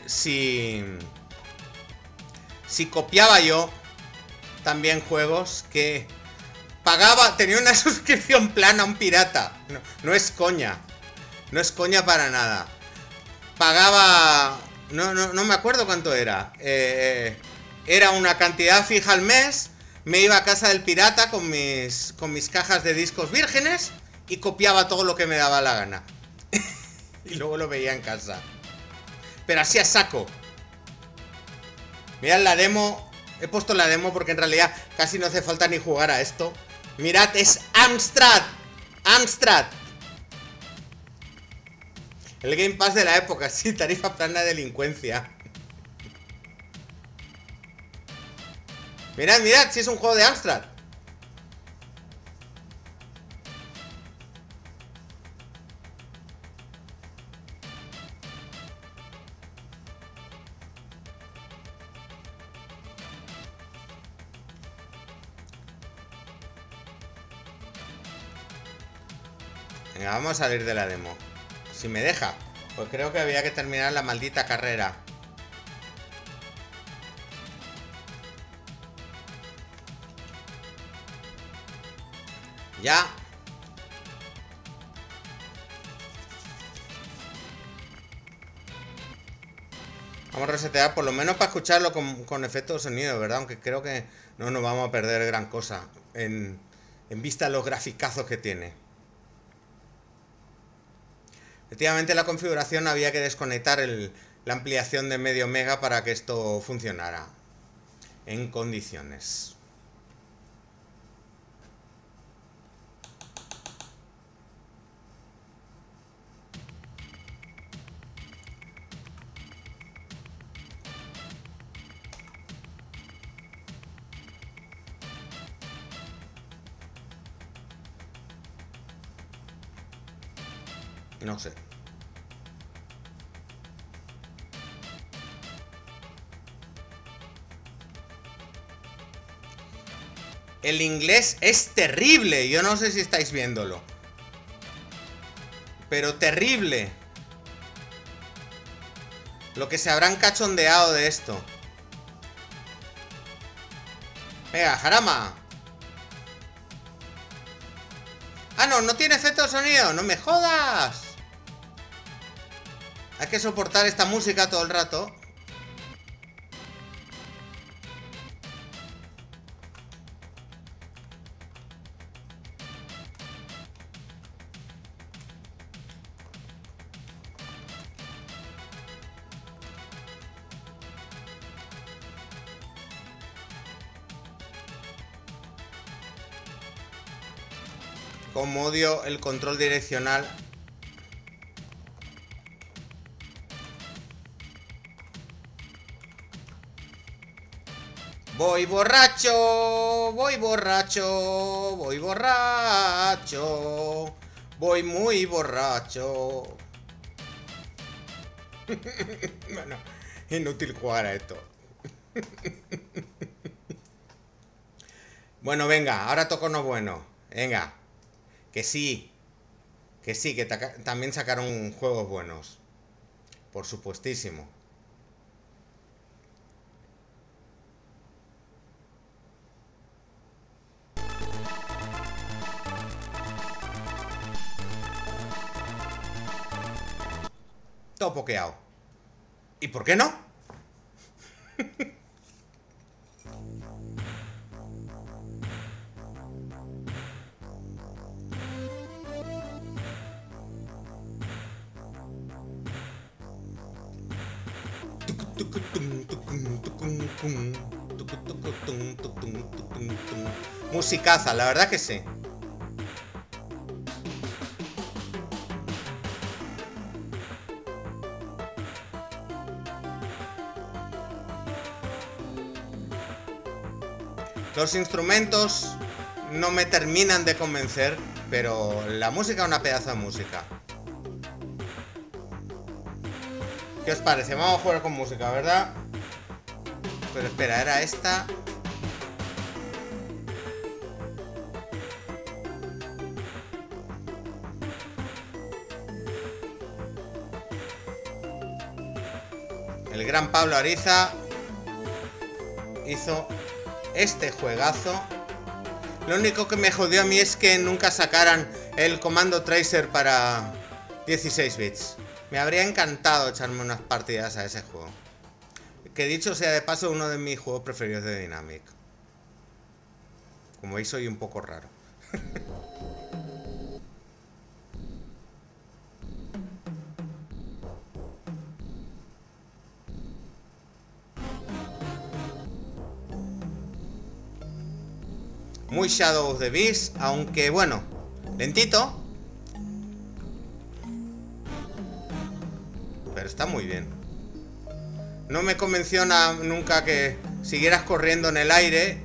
si copiaba yo también juegos que pagaba, tenía una suscripción plana a un pirata. No es coña. No es coña para nada. Pagaba... No me acuerdo cuánto era. Era una cantidad fija al mes. Me iba a casa del pirata con mis cajas de discos vírgenes y copiaba todo lo que me daba la gana. Y luego lo veía en casa. Pero así a saco. Mirad la demo. He puesto la demo porque en realidad casi no hace falta ni jugar a esto. Mirad, es Amstrad. Amstrad. El Game Pass de la época, sí, tarifa plana de delincuencia. Mirad, mirad, si es un juego de Amstrad. Venga, vamos a salir de la demo. Si me deja. Pues creo que había que terminar la maldita carrera. Ya. Vamos a resetear por lo menos para escucharlo con efecto de sonido, ¿verdad? Aunque creo que no nos vamos a perder gran cosa en vista de los graficazos que tiene. Efectivamente, la configuración había que desconectar la ampliación de medio mega para que esto funcionara en condiciones. No sé. El inglés es terrible. Yo no sé si estáis viéndolo. Pero terrible. Lo que se habrán cachondeado de esto. Venga, Jarama. Ah, no tiene efecto de sonido. No me jodas. Hay que soportar esta música todo el rato. Como odio el control direccional. Voy borracho, voy borracho, voy borracho, voy muy borracho. Bueno, inútil jugar a esto. Bueno, venga, ahora toca uno bueno. Venga, que sí, que también sacaron juegos buenos. Por supuestísimo. Todo pokeado. ¿Y por qué no? Musicaza, la verdad que sí. Los instrumentos no me terminan de convencer, pero la música es una pedazo de música. ¿Qué os parece? Vamos a jugar con música, ¿verdad? Pero espera, era esta. el gran Pablo Ariza hizo este juegazo. Lo único que me jodió a mí es que nunca sacaran el comando Tracer para 16 bits. Me habría encantado echarme unas partidas a ese juego. Que dicho sea de paso, uno de mis juegos preferidos de Dynamic. Como veis, soy un poco raro. Muy Shadow of the Beast, aunque bueno, lentito. Pero está muy bien. No me convenció nunca que siguieras corriendo en el aire.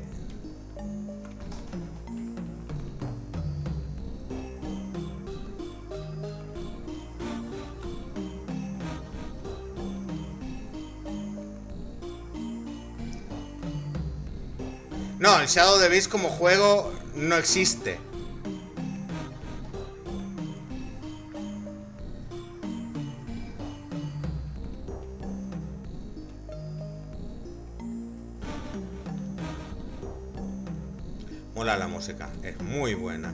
No, el Shadow of the Beast como juego no existe. Mola la música, es muy buena.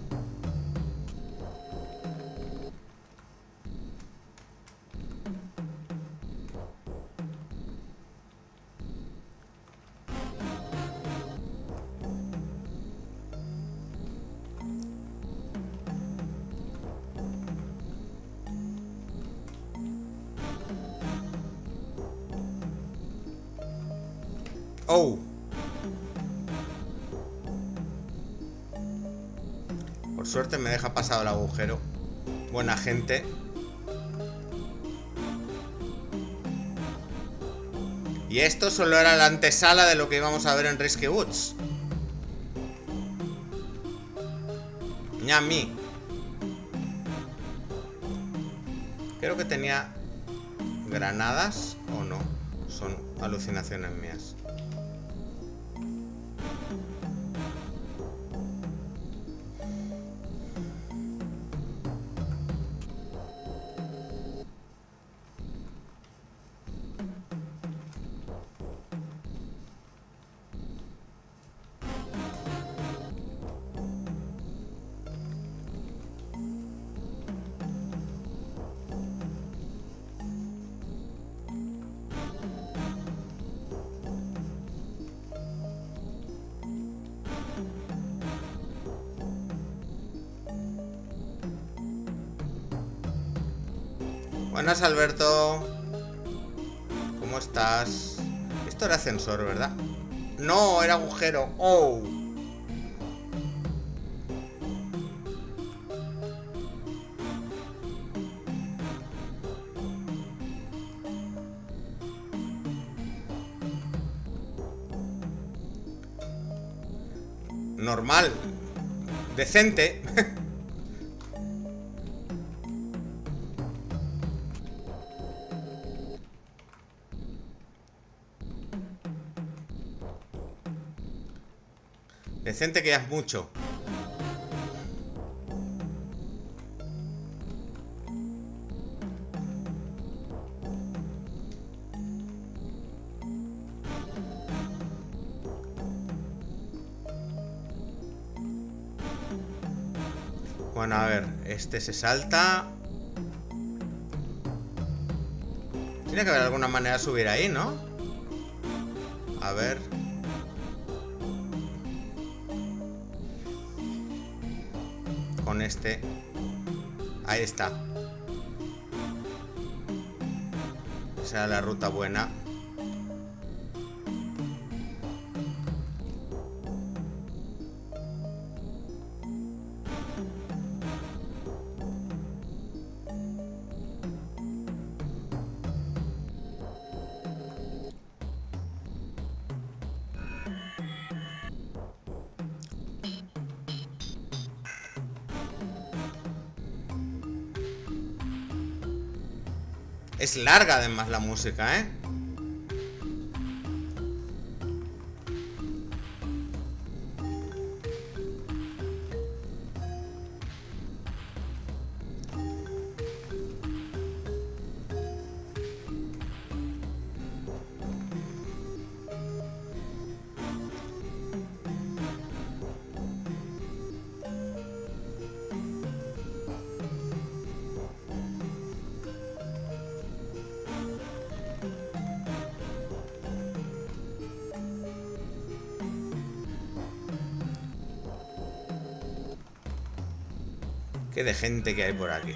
Oh. Por suerte me deja pasado el agujero. Buena gente. Y esto solo era la antesala de lo que íbamos a ver en Risky Woods. Ñami. Creo que tenía granadas o no. Son alucinaciones mías. Buenas, Alberto. ¿Cómo estás? Esto era ascensor, ¿verdad? No, era agujero. Oh. Normal. Decente. Decente que ya es mucho. Bueno, a ver, este se salta. Tiene que haber alguna manera de subir ahí, ¿no? A ver. Con este. Ahí está. Esa era la ruta buena. Es larga además la música, ¿eh? Qué de gente que hay por aquí.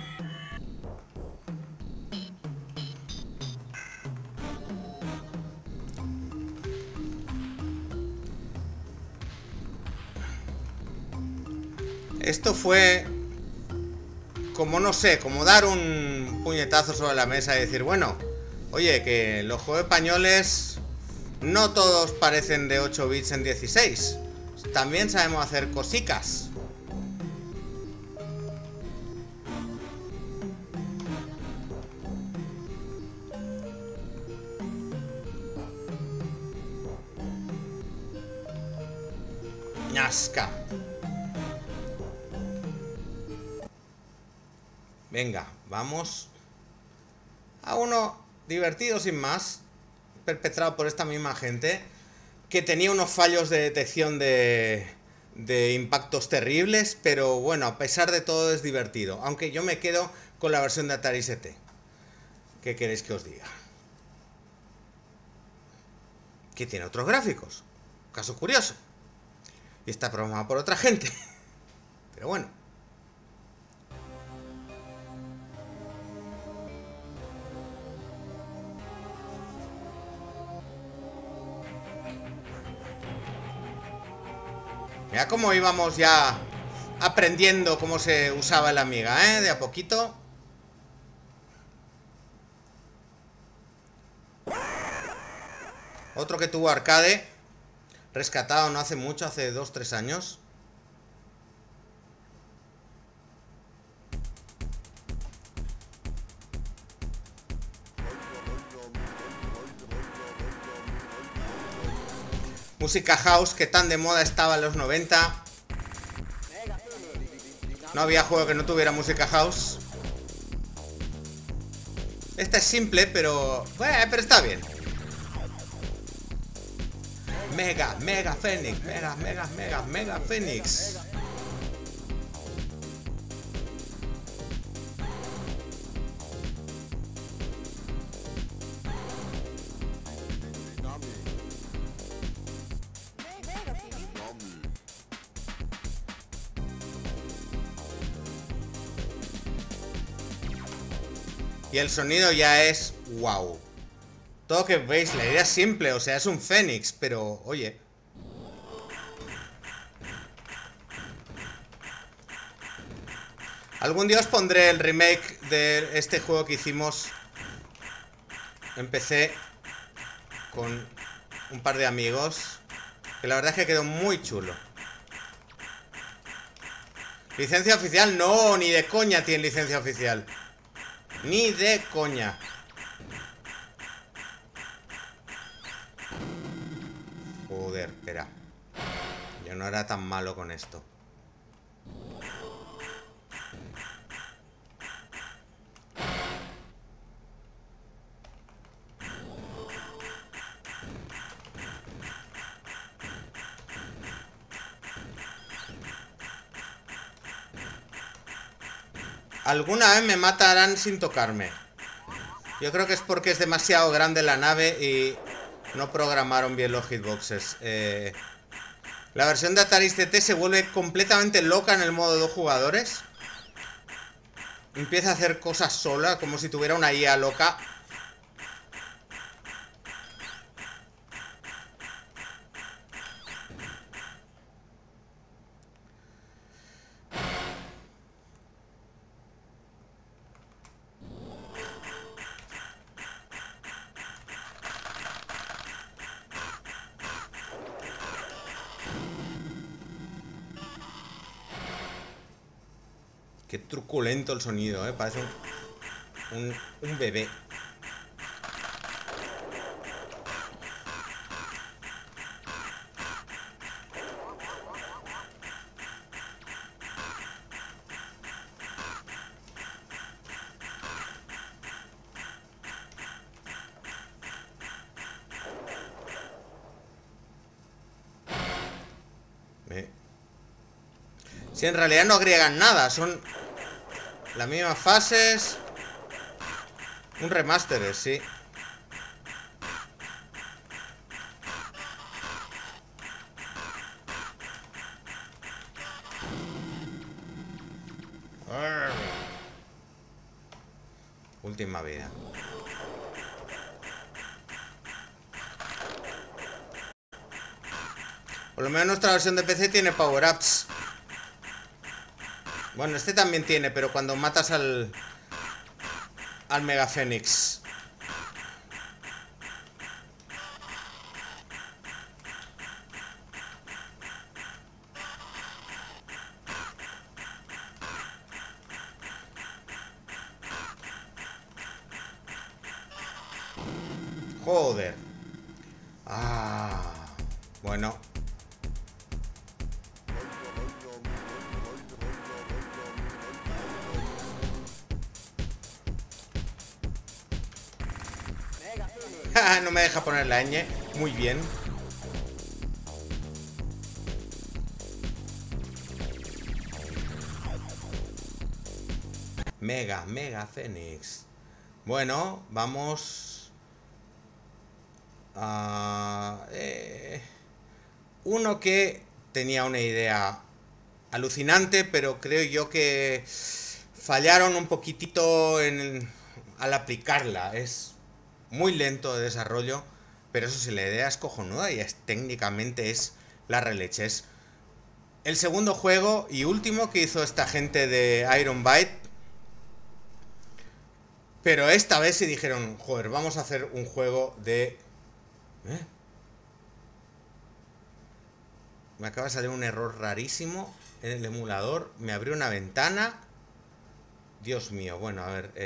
Esto fue como, no sé, como dar un puñetazo sobre la mesa y decir, bueno, oye, que los juegos españoles no todos parecen de 8 bits en 16. También sabemos hacer cosicas. Ñasca. Venga, vamos a uno divertido sin más, perpetrado por esta misma gente, que tenía unos fallos de detección de impactos terribles, pero bueno, a pesar de todo es divertido. Aunque yo me quedo con la versión de Atari ST. ¿Qué queréis que os diga? Que tiene otros gráficos. Caso curioso. Y está programado por otra gente. Pero bueno. Mira cómo íbamos ya aprendiendo cómo se usaba la Amiga, ¿eh? De a poquito. Otro que tuvo arcade, rescatado no hace mucho, hace 2-3 años. Música house que tan de moda estaba en los 90. No había juego que no tuviera música house. Esta es simple, pero está bien. Mega Phoenix. Mega Phoenix. Y el sonido ya es wow. Todo que veis, la idea es simple, o sea, es un Fénix, pero oye. Algún día os pondré el remake de este juego que hicimos. Empecé con un par de amigos, que la verdad es que quedó muy chulo. ¿Licencia oficial? No, ni de coña tiene licencia oficial. Ni de coña. Joder, espera. Yo no era tan malo con esto. Alguna vez me matarán sin tocarme. Yo creo que es porque es demasiado grande la nave y no programaron bien los hitboxes. La versión de Atari ST se vuelve completamente loca en el modo de 2 jugadores. Empieza a hacer cosas sola, como si tuviera una IA loca. Qué truculento el sonido, parece un bebé. Si en realidad no agregan nada, son las mismas fases. Un remaster, sí. Última vida. Por lo menos nuestra versión de PC tiene power-ups. Bueno, este también tiene, pero cuando matas al Mega Fénix. Joder. Bueno. No me deja poner la ñ. Muy bien. Mega Fénix. Bueno, vamos a... uno que tenía una idea alucinante, pero creo yo que fallaron un poquitito al aplicarla. Es muy lento de desarrollo, pero eso sí, la idea es cojonuda y técnicamente es la releche. Es el segundo juego y último que hizo esta gente de Iron Byte. Pero esta vez sí dijeron, joder, vamos a hacer un juego de... Me acaba de salir un error rarísimo en el emulador. Me abrió una ventana. Dios mío, bueno, a ver...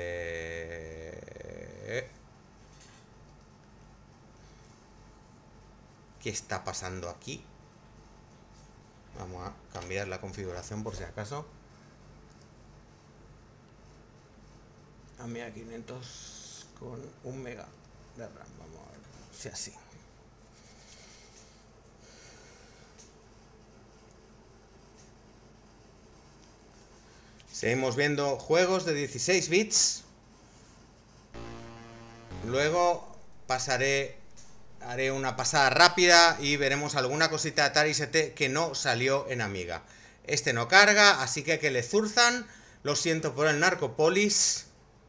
¿Qué está pasando aquí? Vamos a cambiar la configuración por si acaso. A 1500 con 1 mega de RAM. Vamos a ver si así. Seguimos viendo juegos de 16 bits. Luego haré una pasada rápida y veremos alguna cosita de Atari ST que no salió en Amiga. Este no carga, así que le zurzan. Lo siento por el Narcopolis.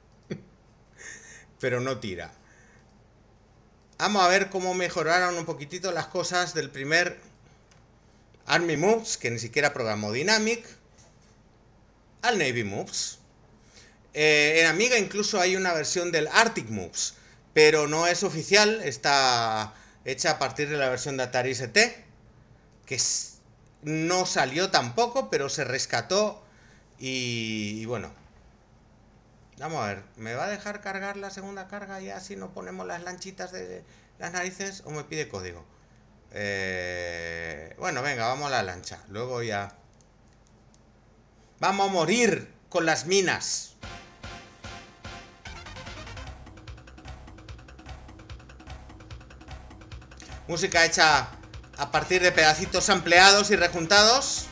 Pero no tira. Vamos a ver cómo mejoraron un poquitito las cosas del primer Army Moves, que ni siquiera programó Dynamic, al Navy Moves. En Amiga incluso hay una versión del Arctic Moves, pero no es oficial, está hecha a partir de la versión de Atari ST, que no salió tampoco, pero se rescató y bueno. Vamos a ver, ¿me va a dejar cargar la segunda carga ya si no ponemos las lanchitas de las narices o me pide código? Bueno, venga, vamos a la lancha. Luego ya... ¡Vamos a morir con las minas! Música hecha a partir de pedacitos ampliados y rejuntados.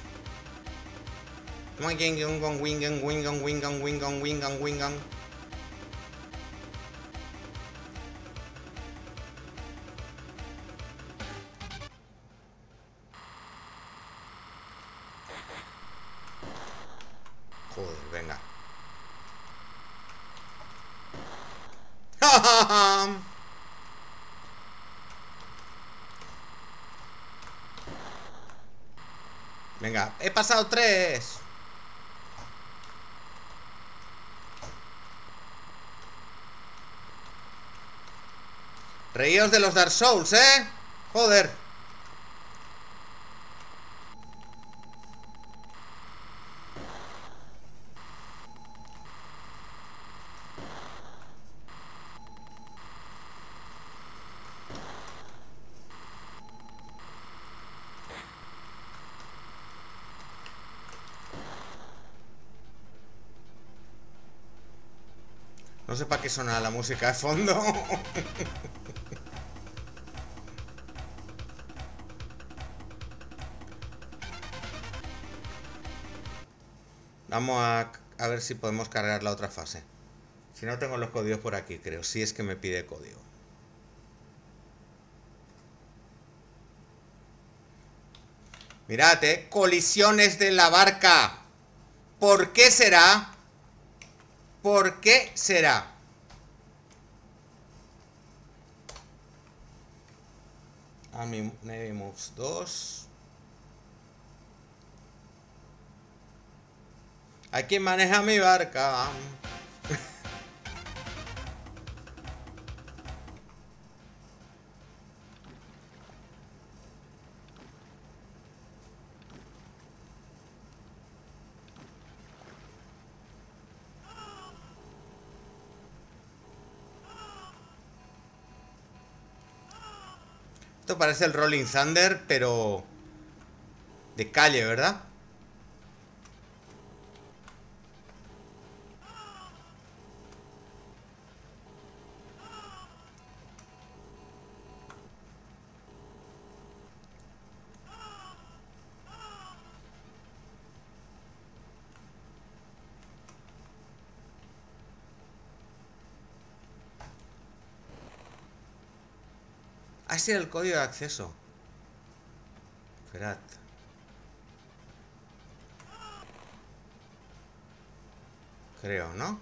Joder, venga. Venga, he pasado 3. Reíos de los Dark Souls, ¿eh? Joder. No sé para qué suena la música de fondo. Vamos a ver si podemos cargar la otra fase. Si no, tengo los códigos por aquí, creo. Si es que me pide código. Mirad, colisiones de la barca. ¿Por qué será? ¿Por qué será? Army Navy Moves 2. ¿A quién maneja mi barca? Esto parece el Rolling Thunder, pero de calle, ¿verdad? Ah, ese era el código de acceso. Esperad. Creo, ¿no?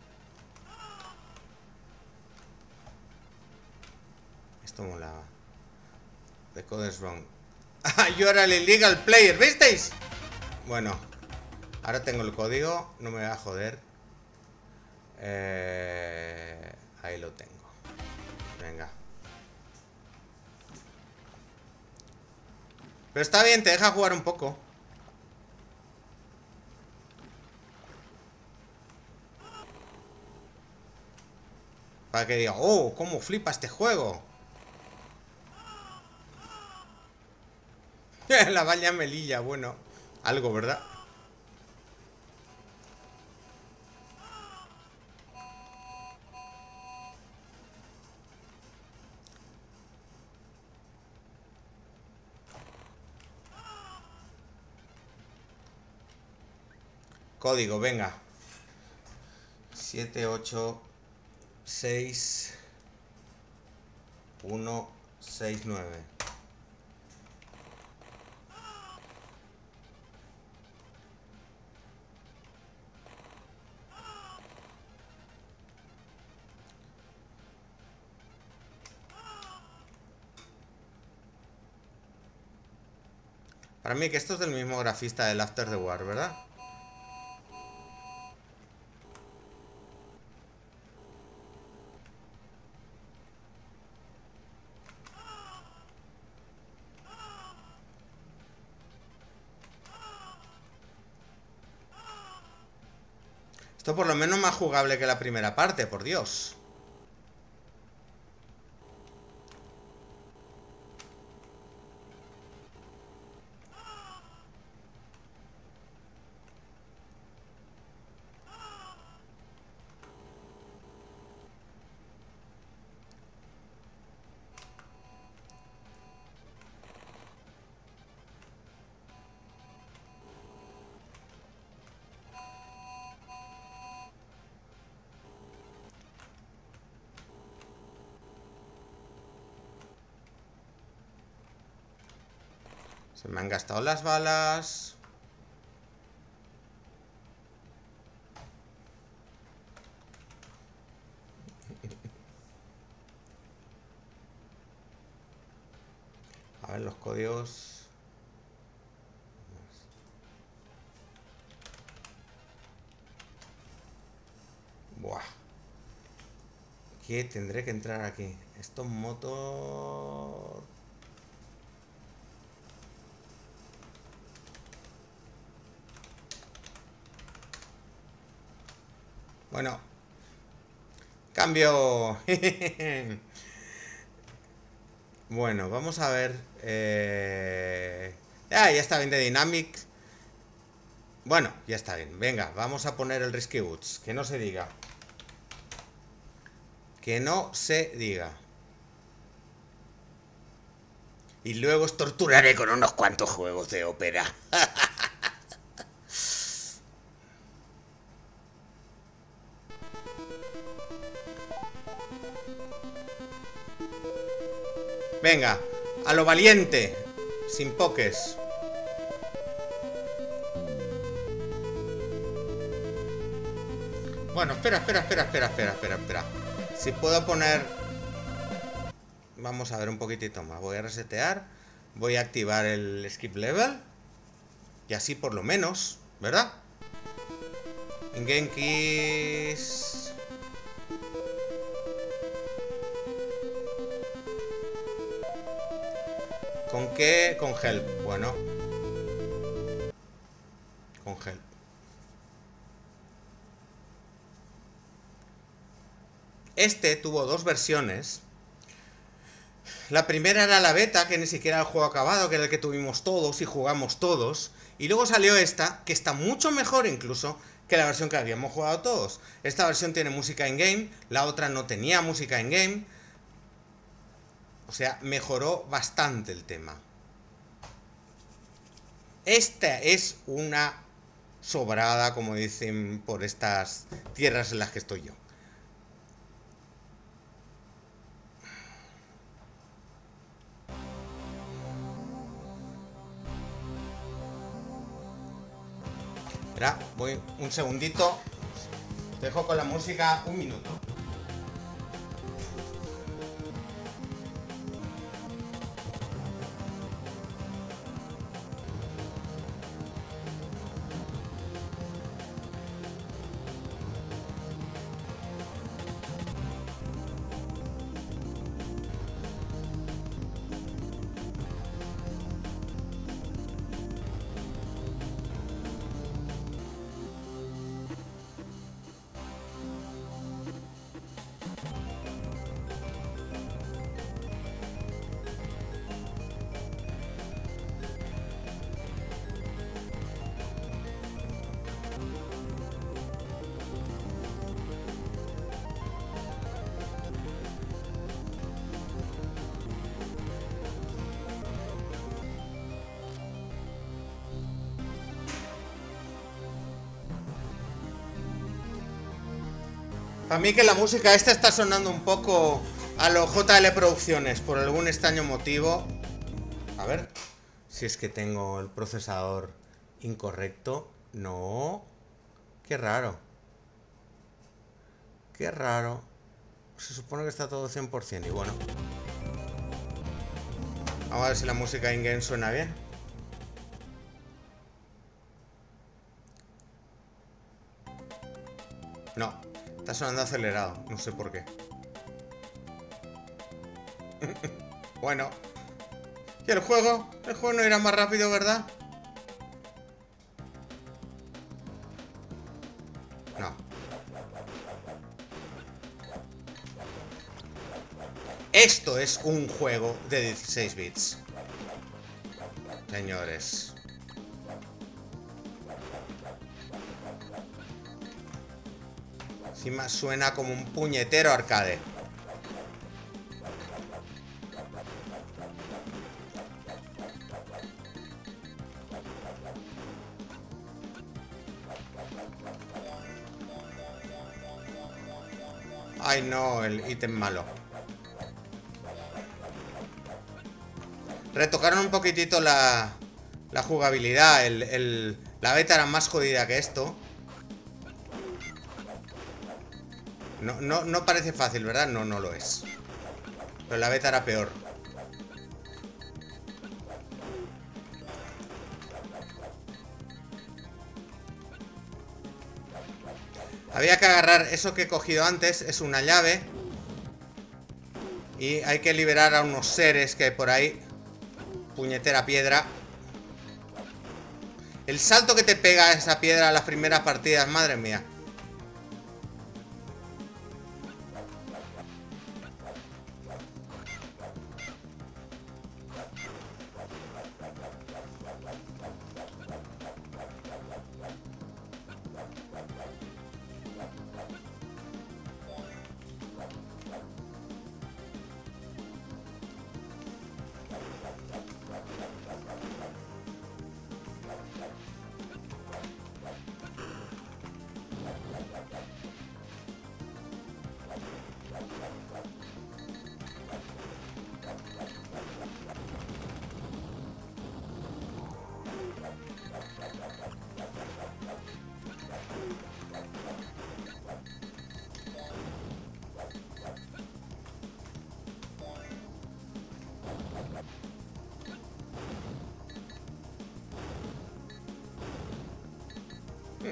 Esto molaba. The code is wrong. Ah, you are an illegal player, ¿visteis? Bueno, ahora tengo el código. No me va a joder. Ahí lo tengo. Venga. Pero está bien, te deja jugar un poco. Para que diga, oh, cómo flipa este juego. La valla Melilla, bueno. Algo, ¿verdad? Código, venga. 7, 8, 6, 1, 6, 9. Para mí que esto es del mismo grafista del After the War, ¿verdad? Esto por lo menos más jugable que la primera parte, por Dios. Se me han gastado las balas. A ver los códigos. Buah. ¿Qué tendré que entrar aquí? Esto es motor. Bueno. Cambio. Bueno, vamos a ver. Ya está bien de Dynamics. Bueno, ya está bien. Venga, vamos a poner el Risky Boots. Que no se diga. Que no se diga. Y luego os torturaré con unos cuantos juegos de ópera. Venga, a lo valiente. Sin pokés. Bueno, espera. Si puedo poner... Vamos a ver un poquitito más. Voy a resetear. Voy a activar el skip level. Y así por lo menos, ¿verdad? In-game keys... ¿Con qué? Con help. Bueno. Con help. Este tuvo dos versiones. La primera era la beta, que ni siquiera era el juego acabado, que era el que tuvimos todos y jugamos todos. Y luego salió esta, que está mucho mejor incluso que la versión que habíamos jugado todos. Esta versión tiene música in-game, la otra no tenía música in-game. O sea, mejoró bastante el tema. Esta es una sobrada, como dicen por estas tierras en las que estoy yo. Espera, voy un segundito. Os dejo con la música un minuto. Para mí que la música esta está sonando un poco a lo JL Producciones, por algún extraño motivo. A ver, si es que tengo el procesador incorrecto. No. Qué raro. Qué raro. Se supone que está todo 100% y bueno. Vamos a ver si la música in-game suena bien. No. Está sonando acelerado, no sé por qué. Bueno. ¿Y el juego? El juego no irá más rápido, ¿verdad? No. Esto es un juego de 16 bits. Señores. Encima suena como un puñetero arcade. Ay no, el ítem malo. Retocaron un poquitito la jugabilidad. La beta era más jodida que esto. No parece fácil, ¿verdad? No lo es. Pero la beta era peor. Había que agarrar eso que he cogido antes. Es una llave. Y hay que liberar a unos seres que hay por ahí. Puñetera piedra. El salto que te pega esa piedra a las primeras partidas, madre mía.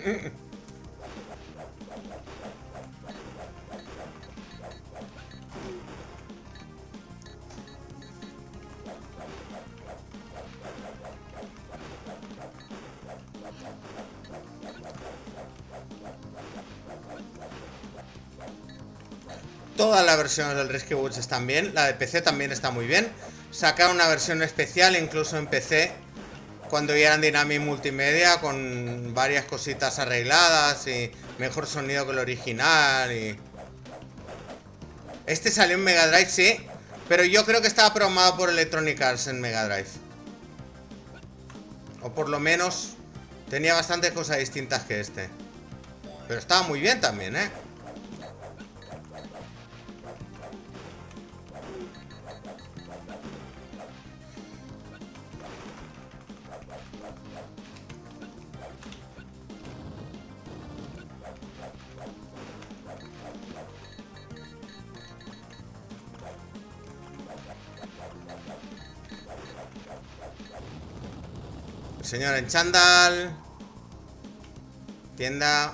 Todas las versiones del Rescue Boots están bien. La de PC también está muy bien. Sacaron una versión especial incluso en PC cuando ya eran Dynamic Multimedia, con varias cositas arregladas y mejor sonido que el original. Y este salió en Mega Drive, sí, pero yo creo que estaba programado por Electronic Arts en Mega Drive. O por lo menos tenía bastantes cosas distintas que este. Pero estaba muy bien también, ¿eh? Señor en chándal. Tienda.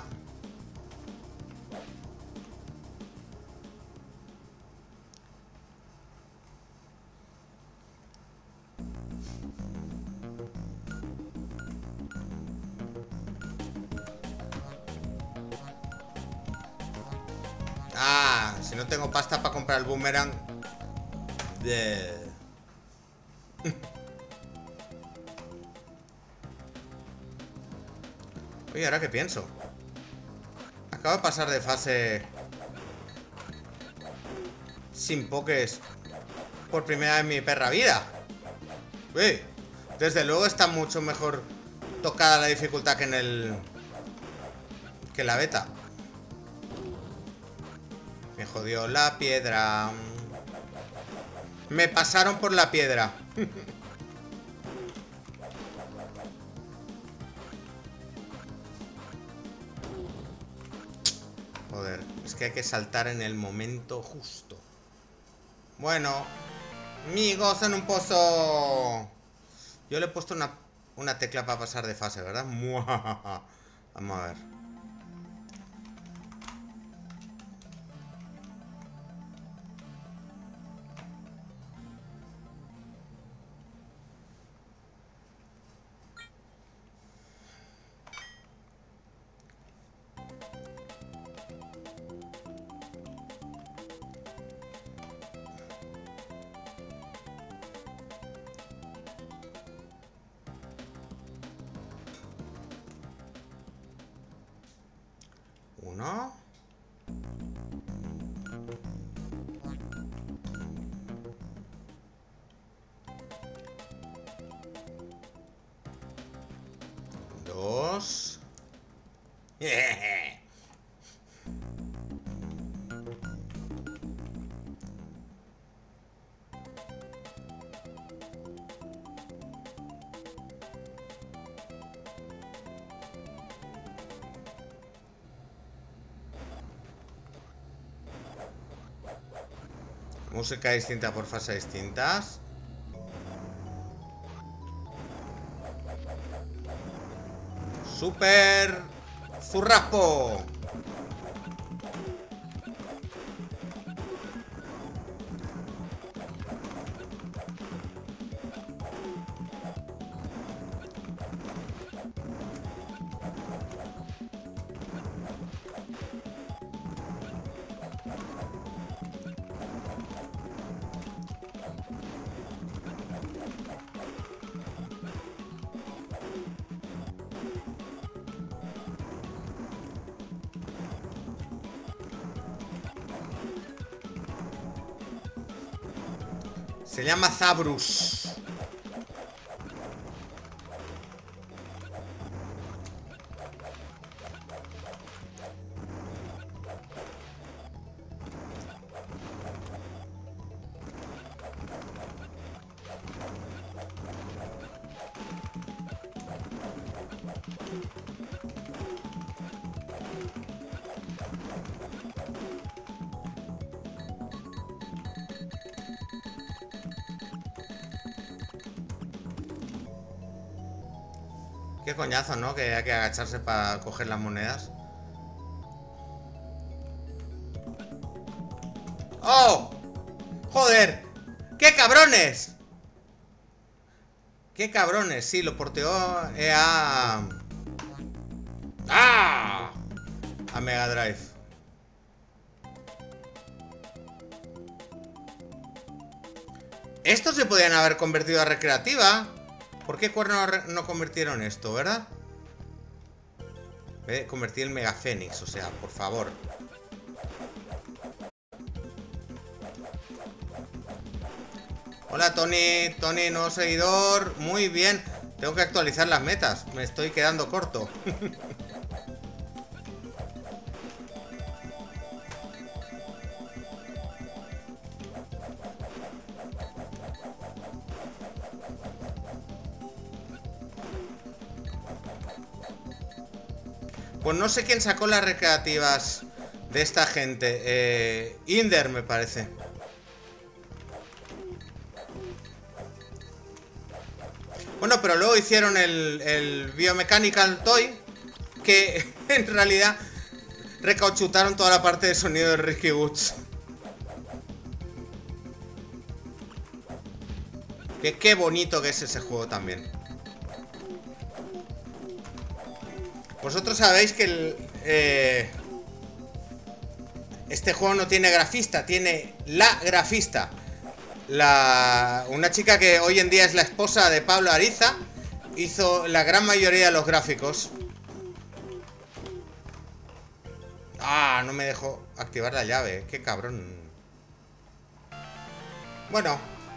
Ah, si no tengo pasta para comprar el boomerang. Oye, ¿ahora qué pienso? Acabo de pasar de fase sin pokés por primera vez en mi perra vida. Uy, desde luego está mucho mejor tocada la dificultad que en la beta. Me jodió la piedra. Me pasaron por la piedra. Joder, es que hay que saltar en el momento justo. Bueno, amigos en un pozo. Yo le he puesto una tecla para pasar de fase, ¿verdad? Vamos a ver. Uno. Dos. Música distinta por fases distintas. Super zurraspo. Se llama Zabrus. Qué coñazo, ¿no? Que hay que agacharse para coger las monedas. ¡Oh! ¡Joder! ¡Qué cabrones! ¡Qué cabrones! Sí, lo porteó ¡Ah! A Mega Drive. Estos se podían haber convertido a recreativa. ¿Por qué cuerno no convirtieron esto, verdad? Convertir el Mega Fénix, o sea, por favor. Hola Tony, Tony, nuevo seguidor. Muy bien. Tengo que actualizar las metas. Me estoy quedando corto. Pues no sé quién sacó las recreativas de esta gente. Inder, me parece. Bueno, pero luego hicieron el Biomechanical Toy, que en realidad recauchutaron toda la parte de sonido de Ricky Woods. Que qué bonito que es ese juego también. Vosotros sabéis que este juego no tiene grafista, tiene la grafista. Una chica que hoy en día es la esposa de Pablo Ariza hizo la gran mayoría de los gráficos. Ah, no me dejó activar la llave. Qué cabrón. Bueno.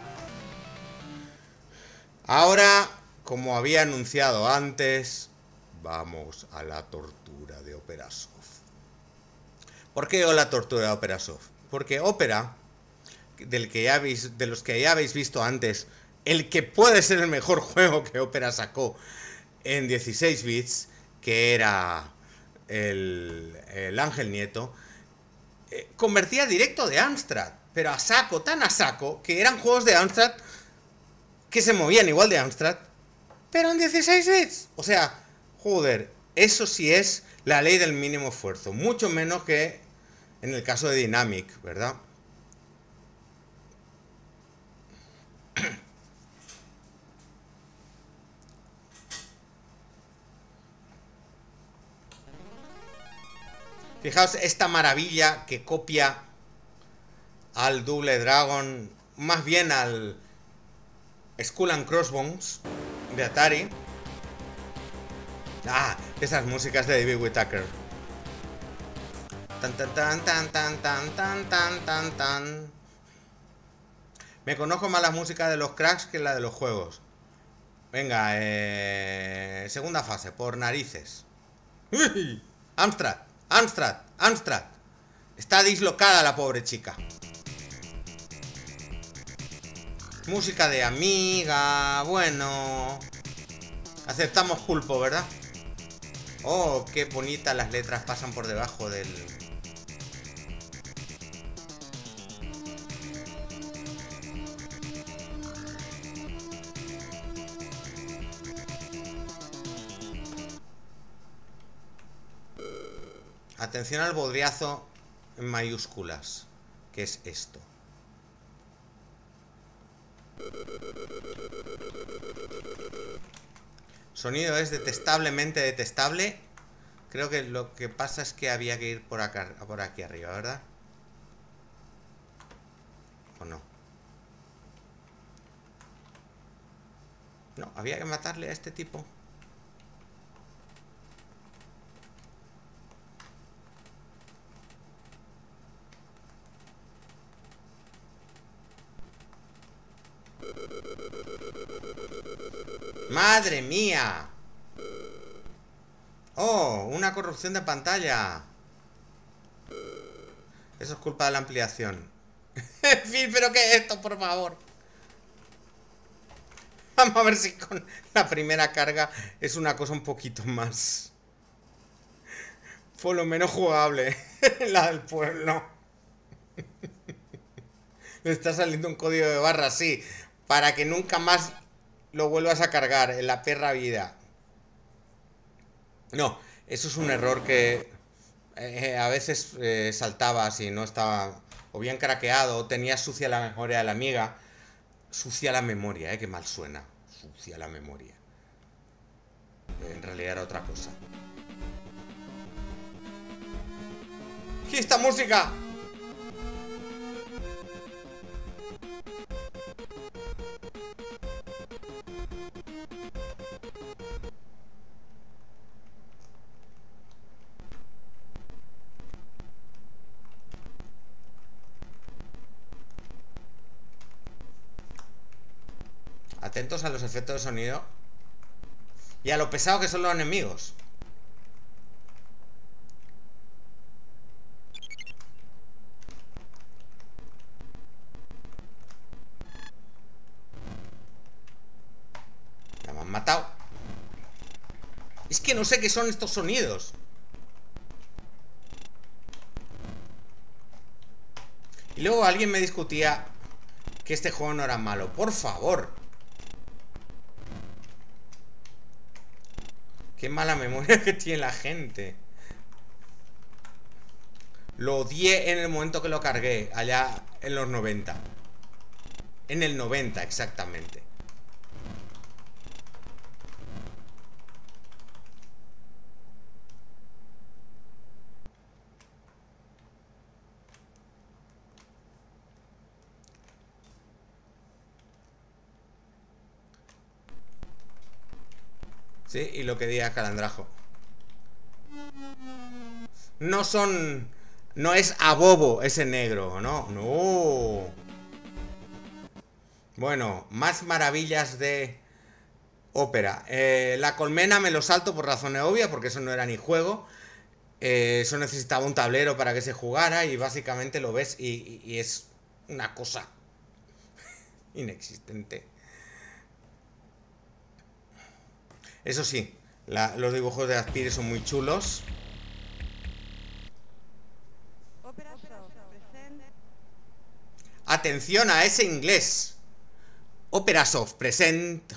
Ahora, como había anunciado antes, vamos a la tortura de Opera Soft. ¿Por qué la tortura de Opera Soft? Porque Opera, de los que ya habéis visto antes, el que puede ser el mejor juego que Opera sacó en 16 bits, que era el Ángel Nieto, convertía directo de Amstrad, pero a saco, tan a saco, que eran juegos de Amstrad que se movían igual de Amstrad, pero en 16 bits. O sea, joder, eso sí es la ley del mínimo esfuerzo, mucho menos que en el caso de Dynamic, ¿verdad? Fijaos esta maravilla que copia al Double Dragon, más bien al Skull and Crossbones de Atari. Ah, esas músicas de David Whittaker. Tan tan tan tan tan tan tan tan tan tan. Me conozco más la música de los cracks que la de los juegos. Venga, segunda fase, por narices. ¡Uy! Amstrad, Amstrad, Amstrad. Está dislocada la pobre chica. Música de Amiga. Bueno, aceptamos pulpo, ¿verdad? Oh, qué bonitas las letras pasan por debajo del... Atención al bodriazo en mayúsculas. ¿Qué es esto? Sonido es detestablemente detestable. Creo que lo que pasa es que había que ir por acá, por aquí arriba, ¿verdad? ¿O no? No, había que matarle a este tipo. ¡Madre mía! ¡Oh! Una corrupción de pantalla. Eso es culpa de la ampliación. En fin, ¿pero qué es esto, por favor? Vamos a ver si con la primera carga es una cosa un poquito más... por lo menos jugable. La del pueblo. Le está saliendo un código de barra, sí. Para que nunca más lo vuelvas a cargar en la perra vida. No, eso es un error que a veces saltaba si no estaba o bien craqueado o tenía sucia la memoria de la amiga. Sucia la memoria, qué mal suena. Sucia la memoria. En realidad era otra cosa. ¿Qué esta música? Atentos a los efectos de sonido y a lo pesado que son los enemigos. Ya me han matado. Es que no sé qué son estos sonidos. Y luego alguien me discutía que este juego no era malo. Por favor. Qué mala memoria que tiene la gente. Lo odié en el momento que lo cargué, allá en los 90. En el 90, exactamente. Sí, y lo que diga Calandrajo. No son... No es a bobo ese negro, no, no. Bueno, más maravillas de ópera. La colmena me lo salto por razones obvias, porque eso no era ni juego. Eso necesitaba un tablero para que se jugara y básicamente lo ves y es una cosa inexistente. Eso sí, los dibujos de Aspire son muy chulos. Atención a ese inglés. Operasoft present.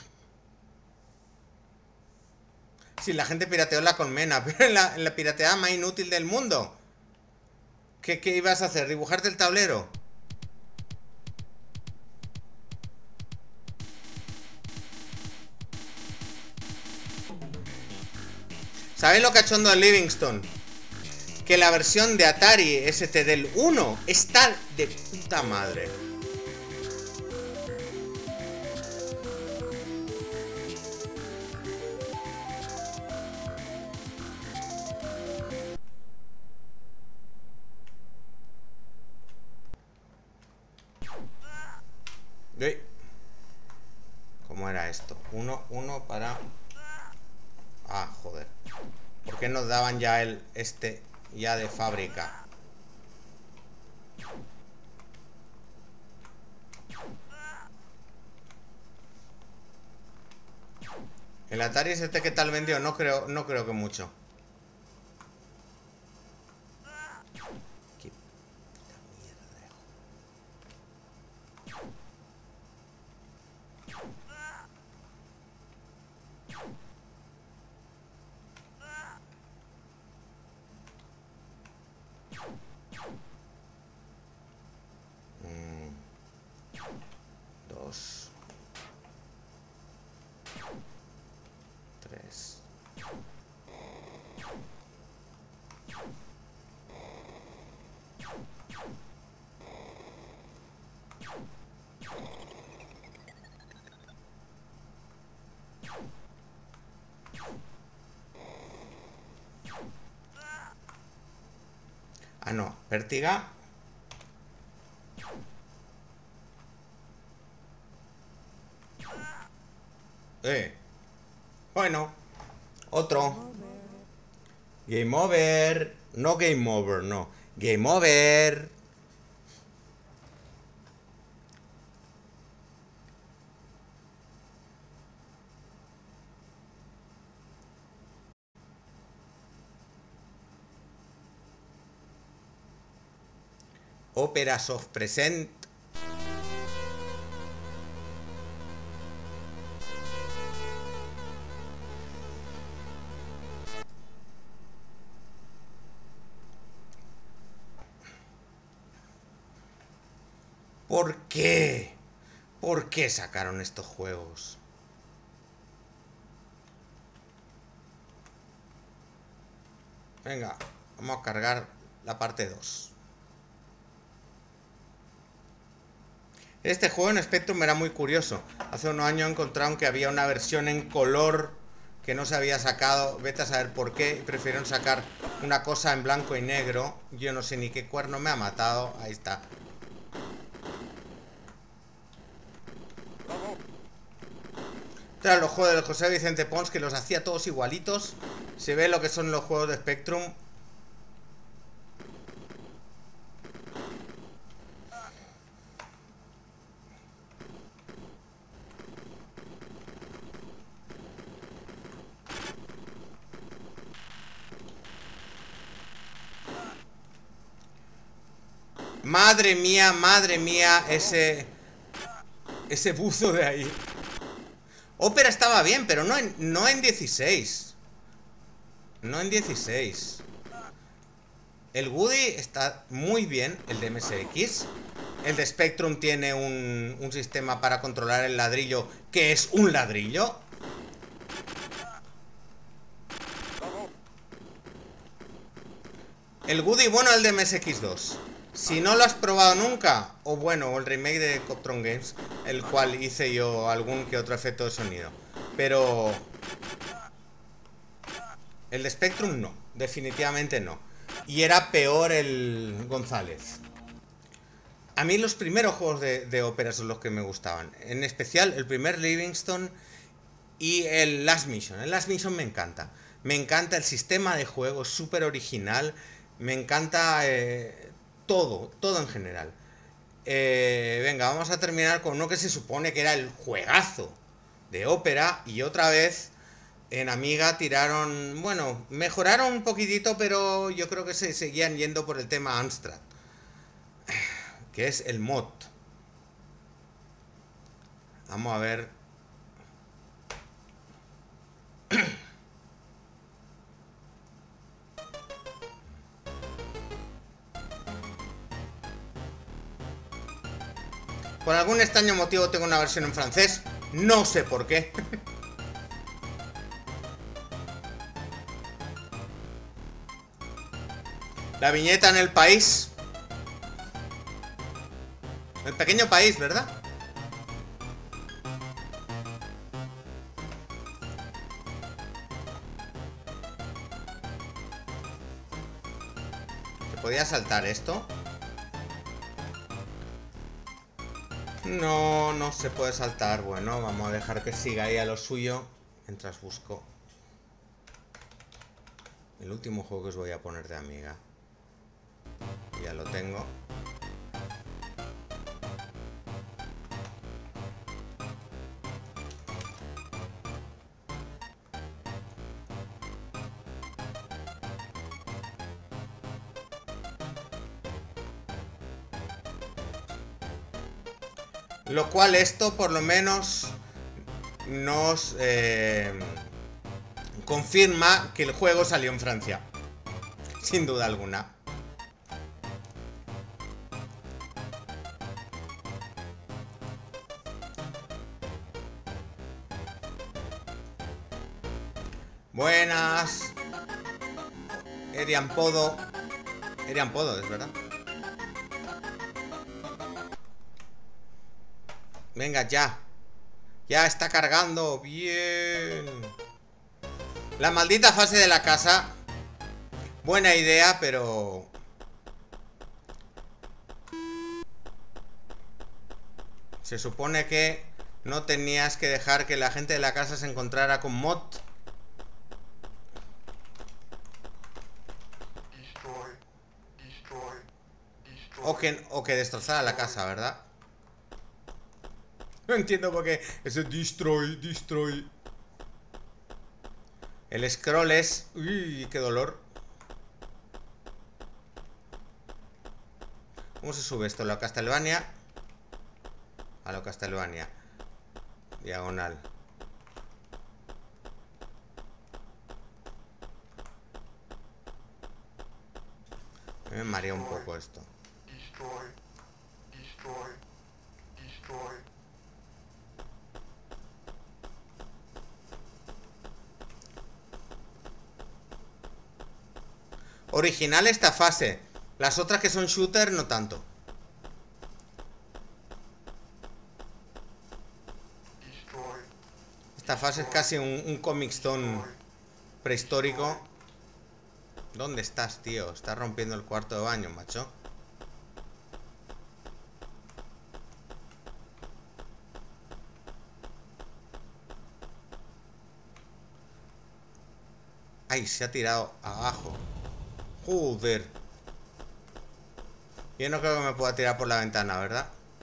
Sí, la gente pirateó la colmena, pero en la pirateada más inútil del mundo. ¿Qué ibas a hacer? ¿Dibujarte el tablero? ¿Sabéis lo cachondo de Livingston? Que la versión de Atari ST del 1 está de puta madre. ¿Cómo era esto? Uno para... Ah, joder. ¿Por qué nos daban ya este ya de fábrica? El Atari ST, ¿qué tal vendió? No creo que mucho. Qué mierda. Dos. Tres. Ah, no. Pértiga. Bueno. Otro. Game over. No game over, no. Game over. Operasoft present. qué? ¿Por qué sacaron estos juegos? Venga, vamos a cargar la parte 2. Este juego en Spectrum era muy curioso. Hace unos años encontraron que había una versión en color que no se había sacado. Vete a saber por qué. Y prefirieron sacar una cosa en blanco y negro. Yo no sé ni qué cuerno me ha matado. Ahí está. Tras los juegos de José Vicente Pons, que los hacía todos igualitos. Se ve lo que son los juegos de Spectrum. Madre mía, ese buzo de ahí. Ópera estaba bien, pero no en 16. No en 16. El Woody está muy bien, el de MSX. El de Spectrum tiene un sistema para controlar el ladrillo, que es un ladrillo. El Woody, bueno, el de MSX2. Si no lo has probado nunca, o bueno, el remake de Coptron Games, el cual hice yo algún que otro efecto de sonido. Pero el de Spectrum no, definitivamente no. Y era peor el González. A mí los primeros juegos de ópera son los que me gustaban. En especial el primer Livingston y el Last Mission. El Last Mission me encanta. Me encanta el sistema de juego, es súper original. Me encanta todo en general. Venga, vamos a terminar con uno que se supone que era el juegazo de ópera. Y otra vez en Amiga tiraron... Bueno, mejoraron un poquitito, pero yo creo que se seguían yendo por el tema Amstrad, que es el mod. Vamos a ver. Por algún extraño motivo tengo una versión en francés. No sé por qué. La viñeta en el país. El pequeño país, ¿verdad? ¿Se podía saltar esto? No, no se puede saltar. Bueno, vamos a dejar que siga ahí a lo suyo mientras busco el último juego que os voy a poner de Amiga. Ya lo tengo. Lo cual esto por lo menos nos confirma que el juego salió en Francia. Sin duda alguna. Buenas. Erianpodo. Erianpodo, es verdad. Venga, ya. Ya está cargando. Bien. La maldita fase de la casa. Buena idea, pero... se supone que no tenías que dejar que la gente de la casa se encontrara con mod. O que destrozara la casa, ¿verdad? No entiendo por qué ese destroy. El scroll es... uy, qué dolor. ¿Cómo se sube esto? ¿La Castlevania? A la Castlevania. Diagonal. Me marea un poco esto. original esta fase. Las otras que son shooter, no tanto. Esta fase es casi un Comic Stone prehistórico. ¿Dónde estás, tío? Estás rompiendo el cuarto de baño, macho. Ay, se ha tirado abajo. Joder. Yo no creo que me pueda tirar por la ventana, ¿verdad?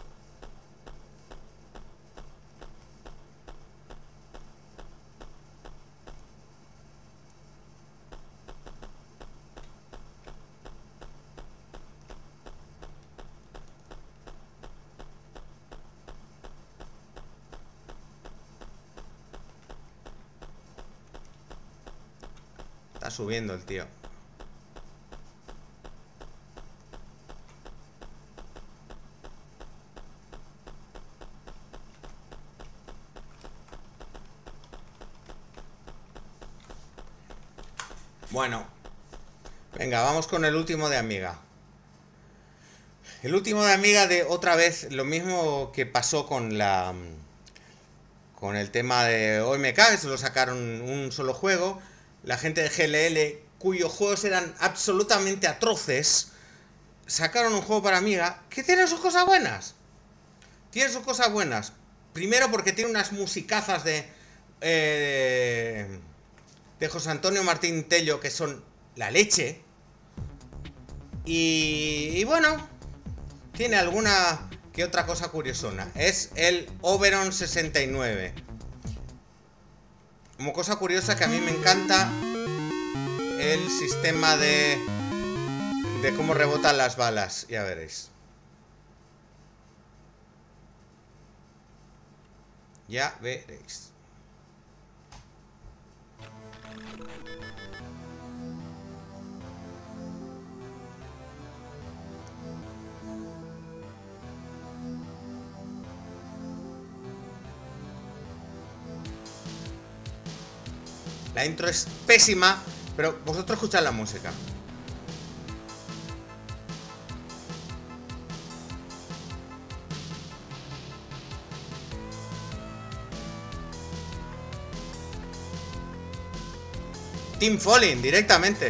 Está subiendo el tío. Bueno, venga, vamos con el último de Amiga. El último de Amiga de otra vez lo mismo que pasó con la... Con el tema de OMK, que solo sacaron un solo juego. La gente de GLL, cuyos juegos eran absolutamente atroces, sacaron un juego para Amiga que tiene sus cosas buenas. Tiene sus cosas buenas. Primero porque tiene unas musicazas de José Antonio Martín Tello que son la leche. Y bueno, tiene alguna que otra cosa curiosona. Es el Oberon 69. Como cosa curiosa que a mí me encanta el sistema de cómo rebotan las balas. Ya veréis. Ya veréis. La intro es pésima, pero vosotros escuchad la música. Team Falling, directamente.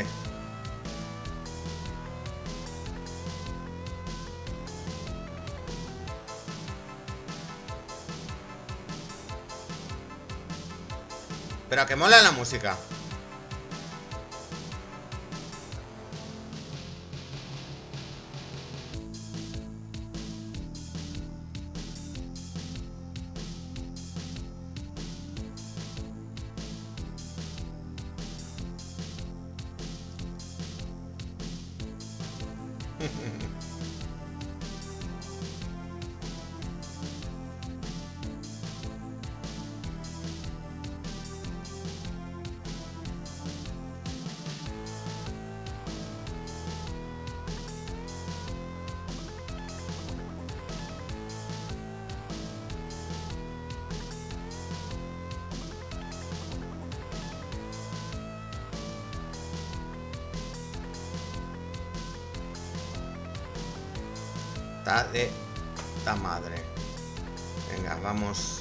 Pero que mola la música. Está de puta madre. Venga, vamos.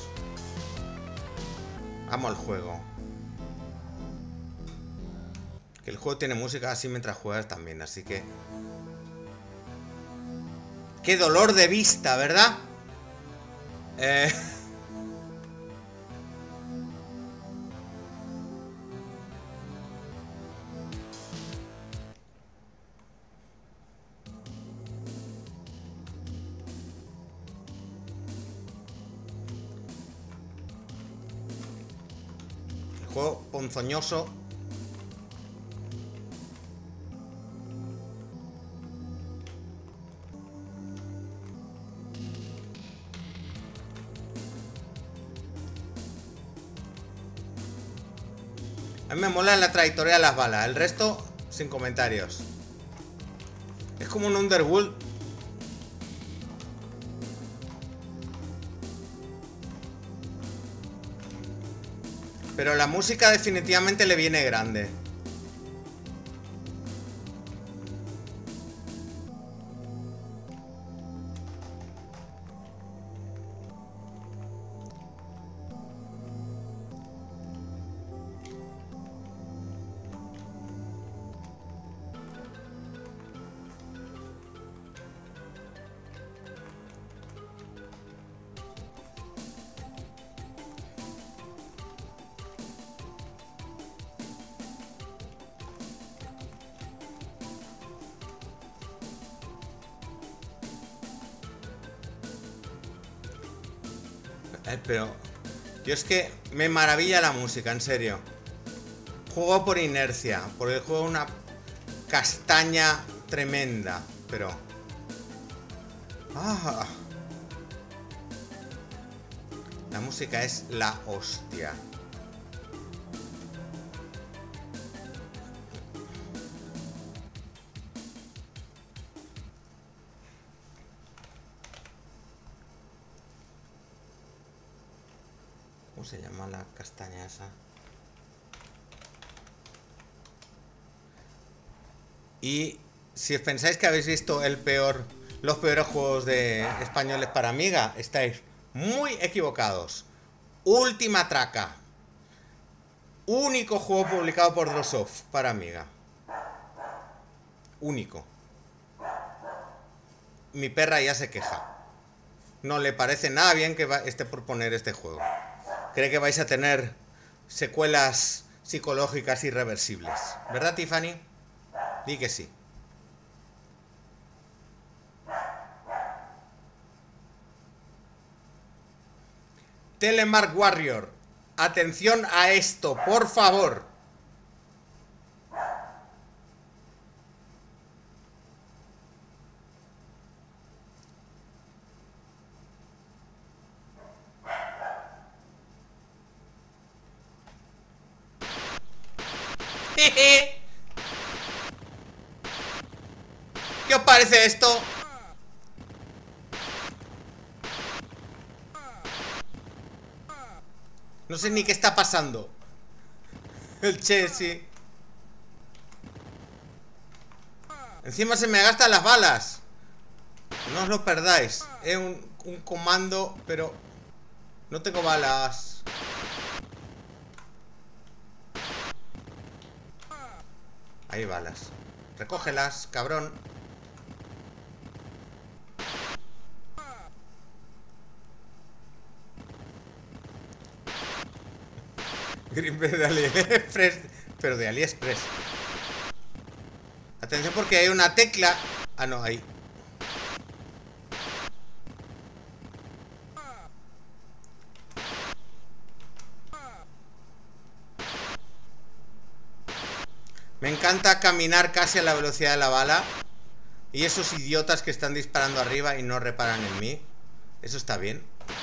Vamos al juego. Que el juego tiene música así mientras juegas también, así que... ¡Qué dolor de vista!, ¿verdad? El juego ponzoñoso. A mí me mola la trayectoria de las balas. El resto, sin comentarios. Es como un Underworld. Pero la música definitivamente le viene grande. Pero yo es que me maravilla la música, en serio. Juego por inercia, porque el juego es una castaña tremenda, pero... ¡Ah! La música es la hostia. ¿Cómo se llama la castaña esa? Y si os pensáis que habéis visto los peores juegos de españoles para Amiga, estáis muy equivocados. Última Traca. Único juego publicado por Drosoft para Amiga. Único. Mi perra ya se queja. No le parece nada bien que esté por poner este juego. Cree que vais a tener secuelas psicológicas irreversibles. ¿Verdad, Tiffany? Di que sí. Telemark Warrior. Atención a esto, por favor. ¿Qué os parece esto? No sé ni qué está pasando. El Chelsea. Encima se me gastan las balas. No os lo perdáis. Es un comando, pero no tengo balas. Hay balas. Recógelas, cabrón. Greenberg de AliExpress. Pero de AliExpress. Atención porque hay una tecla. Ah, no, ahí. Me encanta caminar casi a la velocidad de la bala. Y esos idiotas que están disparando arriba y no reparan en mí. Eso está bien.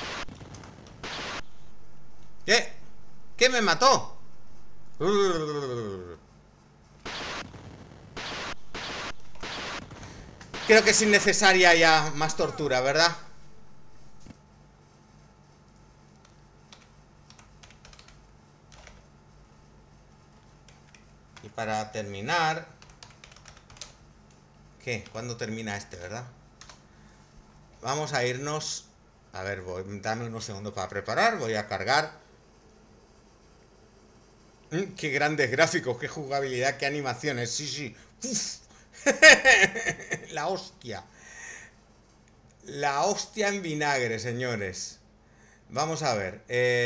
¿Qué? ¿Qué me mató? Creo que es innecesaria ya más tortura, ¿verdad? Y para terminar... ¿Qué? ¿Cuándo termina este, verdad? Vamos a irnos... A ver, dame unos segundos para preparar. Voy a cargar. Qué grandes gráficos, qué jugabilidad, qué animaciones. Sí, sí. Uf. La hostia. La hostia en vinagre, señores. Vamos a ver.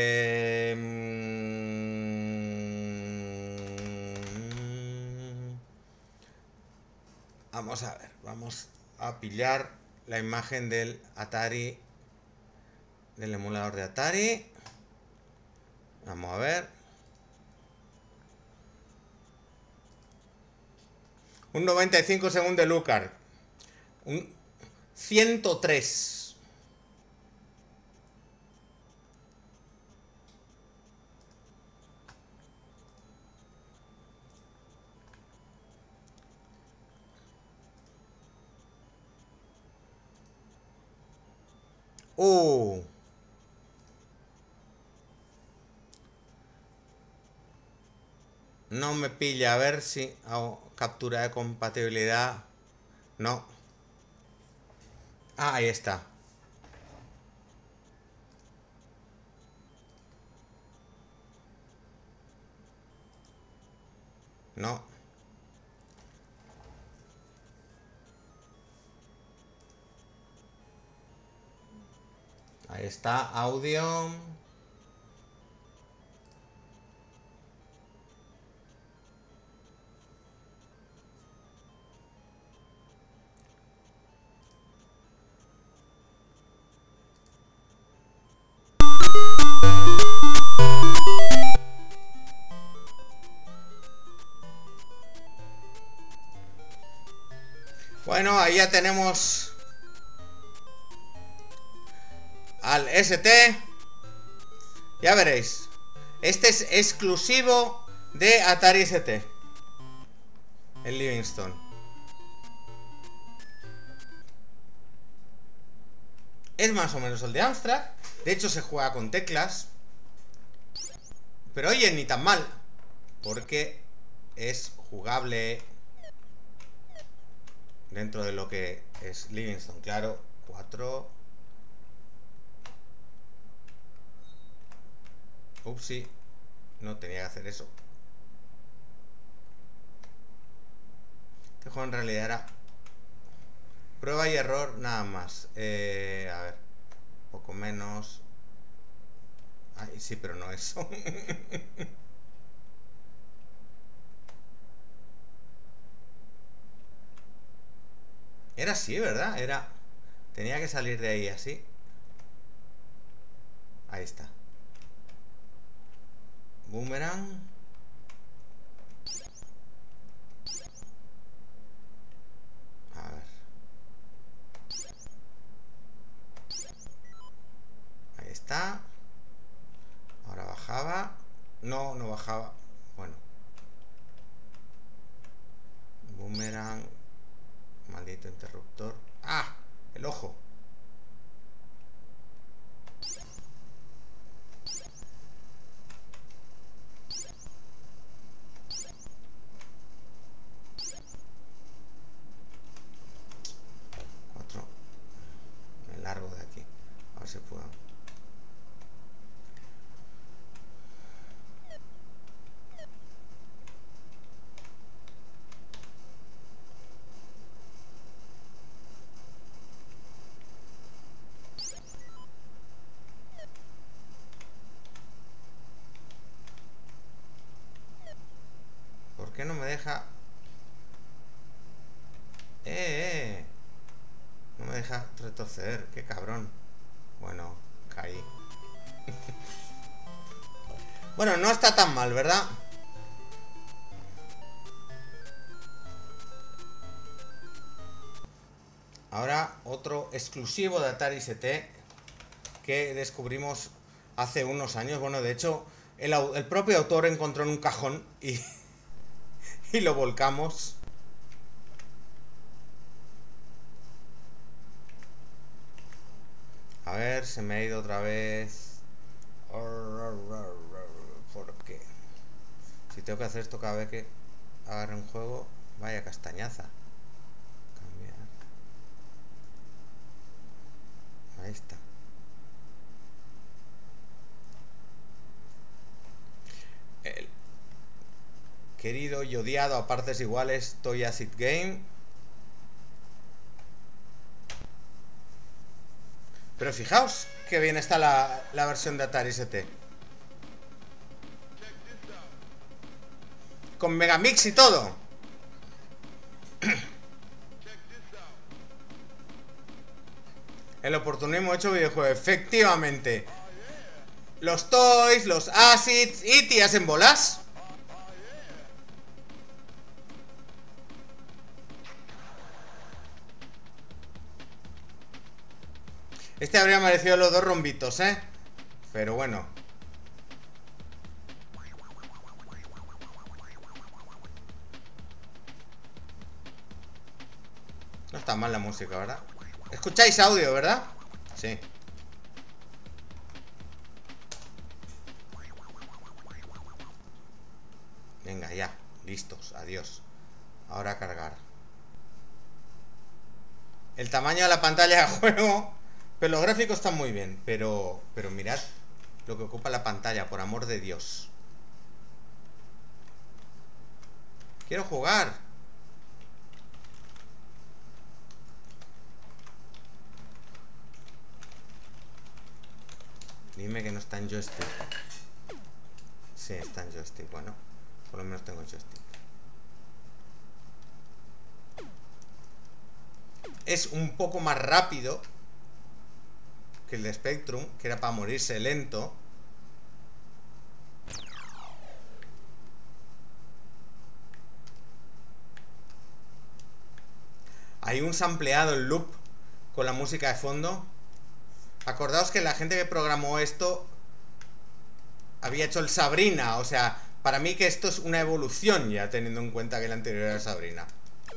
Vamos a ver. Vamos a pillar la imagen del Atari. Del emulador de Atari. Vamos a ver. Un 95 según de Lucar. Un 103. No me pilla, a ver si hago captura de compatibilidad. No. Ah, ahí está. No. Ahí está, audio. Bueno, ahí ya tenemos al ST. Ya veréis. Este es exclusivo de Atari ST. El Livingstone. Es más o menos el de Amstrad. De hecho se juega con teclas. Pero oye, ni tan mal. Porque es jugable dentro de lo que es Livingstone. Claro, 4. Upsi. No tenía que hacer eso. Este juego en realidad era prueba y error nada más. A ver. Poco menos. Ay, sí, pero no eso. Era así, ¿verdad? Era... Tenía que salir de ahí así. Ahí está. Boomerang. A ver. Ahí está. Ahora bajaba. No, no bajaba. Bueno. Boomerang. Maldito interruptor. ¡Ah! El ojo. Me largo de aquí. A ver si puedo. ¿Por qué no me deja? No me deja retroceder. Qué cabrón. Bueno, caí. Bueno, no está tan mal, ¿verdad? Ahora otro exclusivo de Atari ST que descubrimos hace unos años. Bueno, de hecho, el propio autor encontró en un cajón y lo volcamos. A ver, se me ha ido otra vez. ¿Por qué? Si tengo que hacer esto cada vez que agarre un juego, vaya castañaza. Cambiar. Ahí está. El querido y odiado a partes iguales Toy Acid Game. Pero fijaos que bien está la versión de Atari ST. Con Megamix y todo. El oportunismo hecho videojuego. Efectivamente. Los Toys, los Acids y tías en bolas. Este habría merecido los dos rombitos, ¿eh? Pero bueno. No está mal la música, ¿verdad? ¿Escucháis audio, verdad? Sí. Venga, ya. Listos. Adiós. Ahora a cargar. El tamaño de la pantalla de juego... Pero los gráficos están muy bien. Pero mirad lo que ocupa la pantalla, por amor de Dios. Quiero jugar. Dime que no está en joystick. Sí, está en joystick. Bueno, por lo menos tengo joystick. Es un poco más rápido que el de Spectrum, que era para morirse lento. Hay un sampleado en loop con la música de fondo. Acordaos que la gente que programó esto había hecho el Sabrina. O sea, para mí que esto es una evolución ya, teniendo en cuenta que el anterior era Sabrina.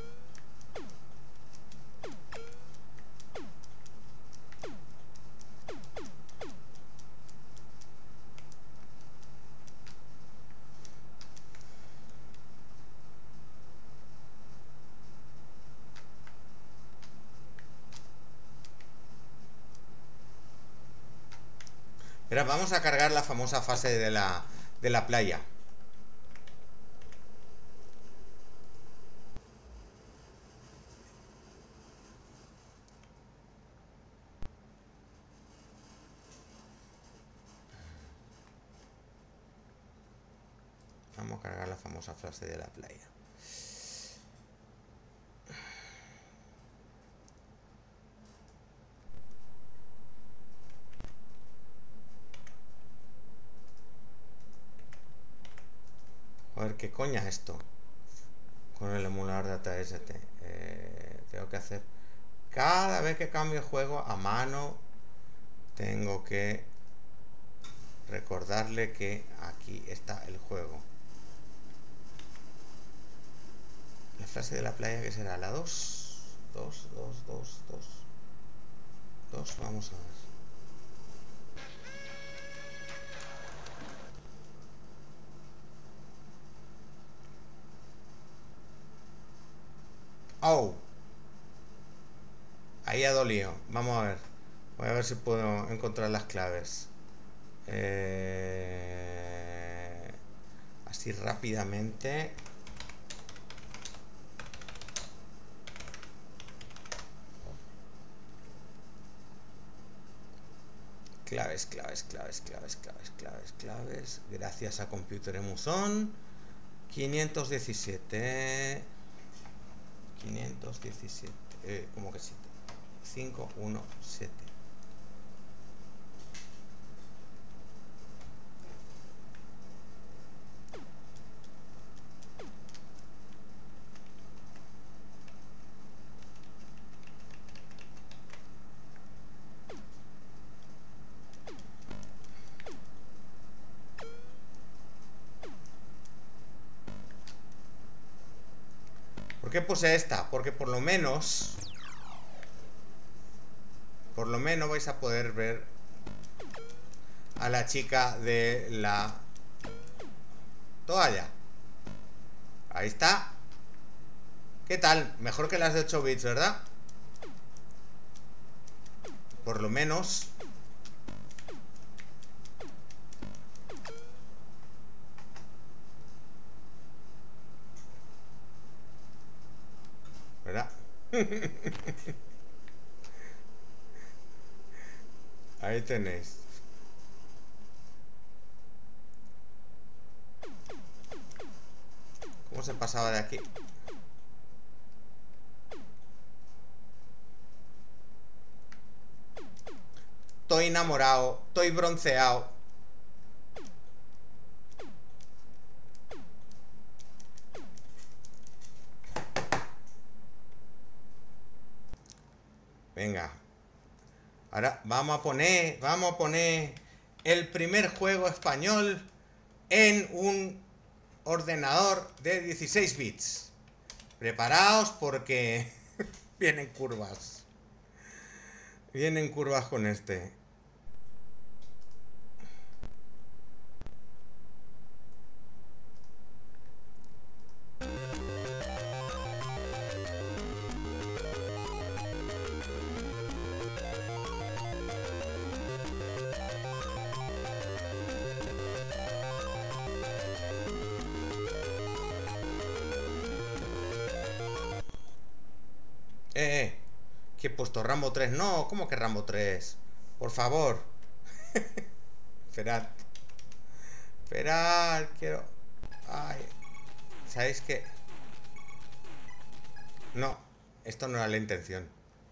Pero vamos a cargar la famosa fase de la playa. Vamos a cargar la famosa fase de la playa. A ver, ¿qué coña es esto? Con el emulador de ATST. Tengo que hacer... Cada vez que cambio el juego a mano, tengo que recordarle que aquí está el juego. La frase de la playa, que será la 2. 2, 2, 2, 2. 2, vamos a ver. Oh, ahí ha dolido. Vamos a ver. Voy a ver si puedo encontrar las claves. Así rápidamente. Claves, claves, claves, claves, claves, claves, claves. Gracias a Computer Emuzón. 517. 517. ¿Cómo que 7? 517. ¿Por qué puse esta? Porque por lo menos vais a poder ver a la chica de la toalla. Ahí está. ¿Qué tal? Mejor que las de 8 bits, ¿verdad? Por lo menos. ¿Verdad? Ahí tenéis. ¿Cómo se pasaba de aquí? Estoy enamorado, estoy bronceado. Venga. Ahora vamos a poner el primer juego español en un ordenador de 16 bits. Preparaos porque vienen curvas. Vienen curvas con este. ¿Qué he puesto? Rambo 3. No, ¿cómo que Rambo 3? Por favor. Esperad. Esperad, quiero... Ay. ¿Sabéis qué? No, esto no era la intención.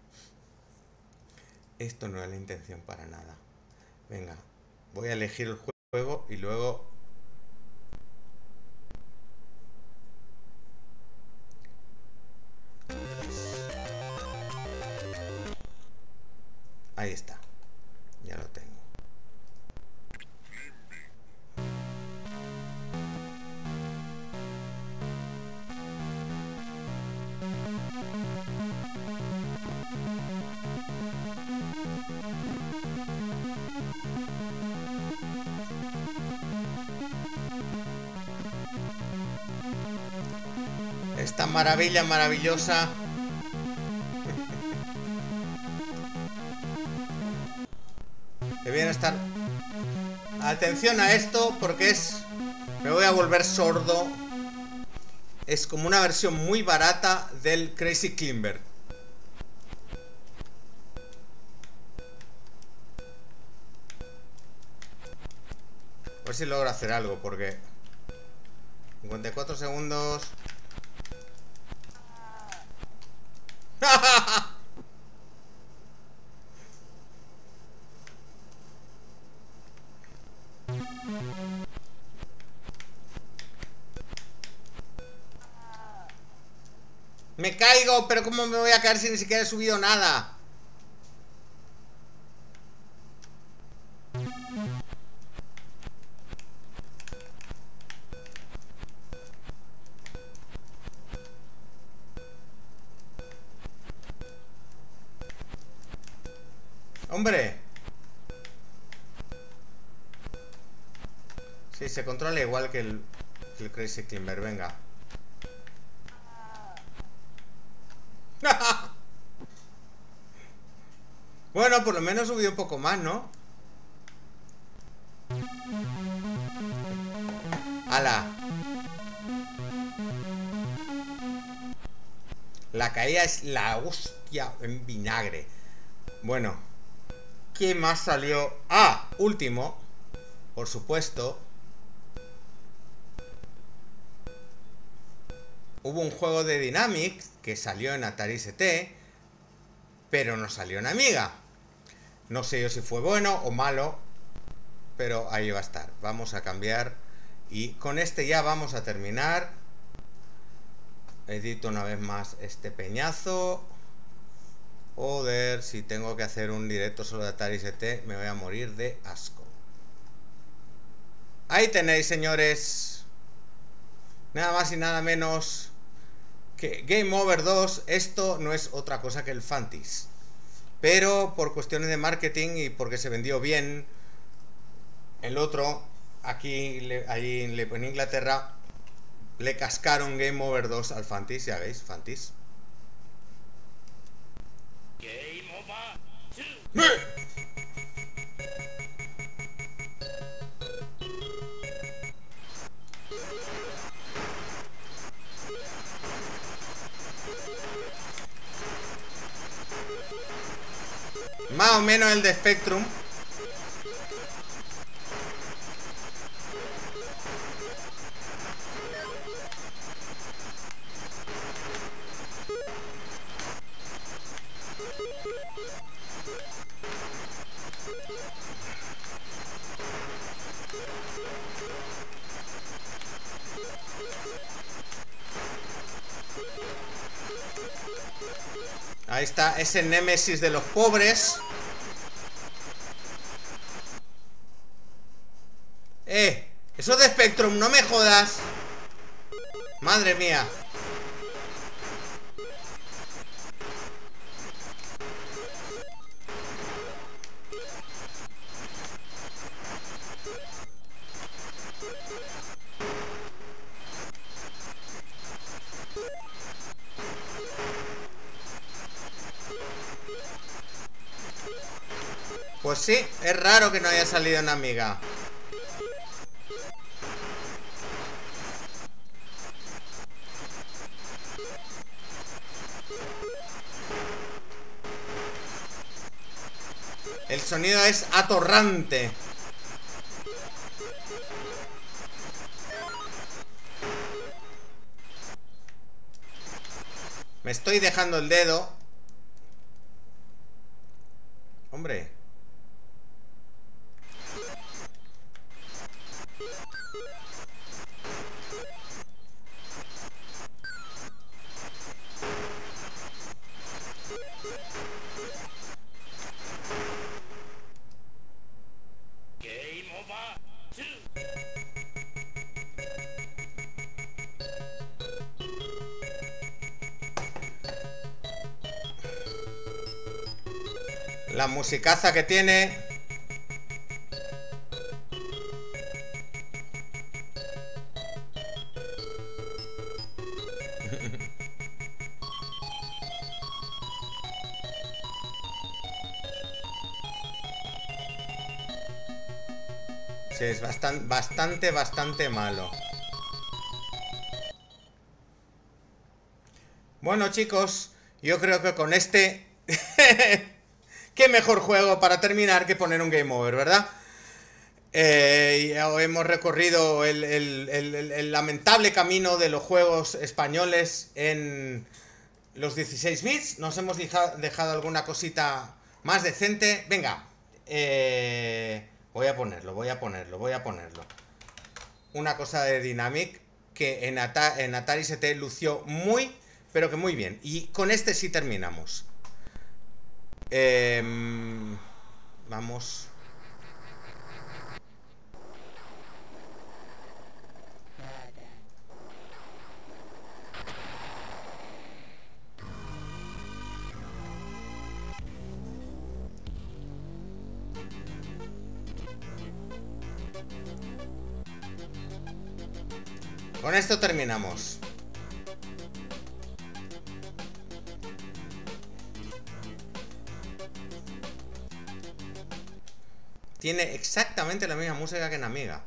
Esto no era la intención para nada. Venga, voy a elegir el juego y luego... esta maravilla maravillosa. Que viene a estar... Atención a esto porque es... Me voy a volver sordo. Es como una versión muy barata del Crazy Climber. A ver si logro hacer algo porque... 54 segundos. Me caigo, pero ¿cómo me voy a caer si ni siquiera he subido nada? ¡Hombre! Sí, se controla igual que el Crazy Climber, venga. Bueno, por lo menos subió un poco más, ¿no? ¡Hala! La caída es la hostia en vinagre. Bueno, ¿qué más salió? Ah, último, por supuesto. Hubo un juego de Dynamics que salió en Atari ST, pero no salió en Amiga. No sé yo si fue bueno o malo, pero ahí va a estar. Vamos a cambiar y con este ya vamos a terminar. Edito una vez más este peñazo. Joder, si tengo que hacer un directo solo de Atari ST, me voy a morir de asco. Ahí tenéis, señores. Nada más y nada menos que Game Over 2. Esto no es otra cosa que el Fantis. Pero por cuestiones de marketing y porque se vendió bien, el otro, ahí en Inglaterra, le cascaron Game Over 2 al Fantis. Ya veis, Fantis. Game Over 2. Más o menos el de Spectrum. Ahí está, ese némesis de los pobres. Eso de Spectrum, no me jodas. Madre mía. Pues sí, es raro que no haya salido en Amiga. El sonido es atorrante. Me estoy dejando el dedo. Hombre. La musicaza que tiene. Sí, es bastante malo. Bueno, chicos, yo creo que con este... qué mejor juego para terminar que poner un Game Over, ¿verdad? Ya hemos recorrido el lamentable camino de los juegos españoles en los 16 bits. Nos hemos dejado alguna cosita más decente. Venga, voy a ponerlo. Una cosa de Dynamic que en Atari ST lució muy, pero que muy bien. Y con este sí terminamos. Vamos. Con esto terminamos. Tiene exactamente la misma música que en Amiga.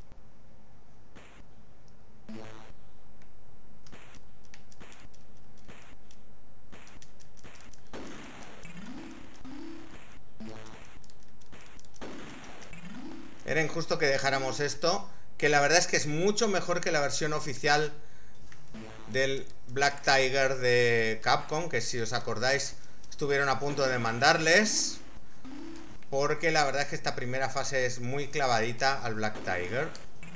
Era injusto que dejáramos esto, que la verdad es que es mucho mejor que la versión oficial del Black Tiger de Capcom, que si os acordáis estuvieron a punto de demandarles, porque la verdad es que esta primera fase es muy clavadita al Black Tiger.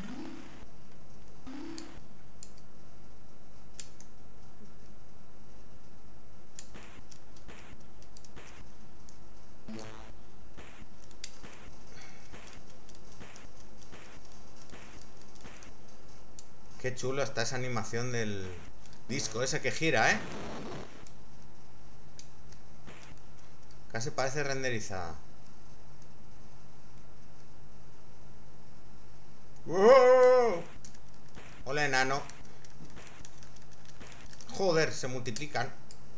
Qué chulo está esa animación del disco ese que gira, ¿eh? Casi parece renderizada. ¡Wow! Hola, enano. Joder, se multiplican.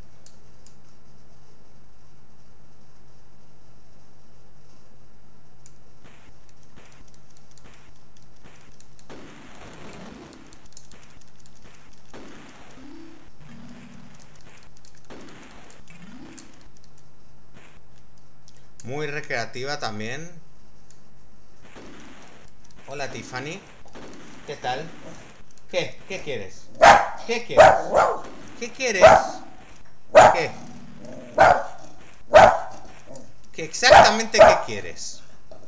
Muy recreativa también. Hola, Tiffany. ¿Qué tal? ¿Qué? ¿Qué quieres? ¿Qué quieres? ¿Qué quieres? ¿Qué? ¿Qué exactamente qué quieres?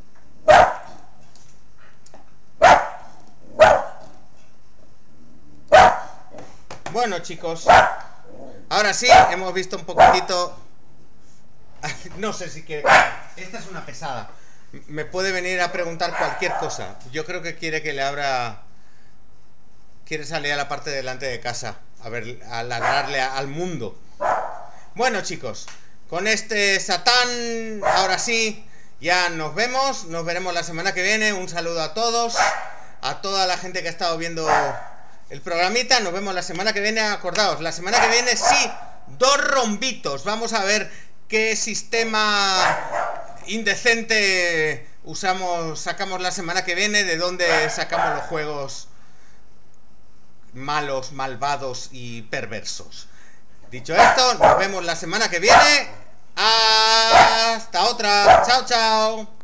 Bueno, chicos, ahora sí, hemos visto un poquitito. No sé si quiere. Esta es una pesada. Me puede venir a preguntar cualquier cosa. Yo creo que quiere que le abra. Quiere salir a la parte de delante de casa. A ver, a ladrarle al mundo. Bueno, chicos, con este Satán, ahora sí, ya nos vemos. Nos veremos la semana que viene. Un saludo a todos. A toda la gente que ha estado viendo el programita. Nos vemos la semana que viene. Acordaos, la semana que viene sí, 2 rombitos. Vamos a ver qué sistema indecente sacamos la semana que viene, de dónde sacamos los juegos malos, malvados y perversos. Dicho esto, nos vemos la semana que viene. Hasta otra. Chao, chao.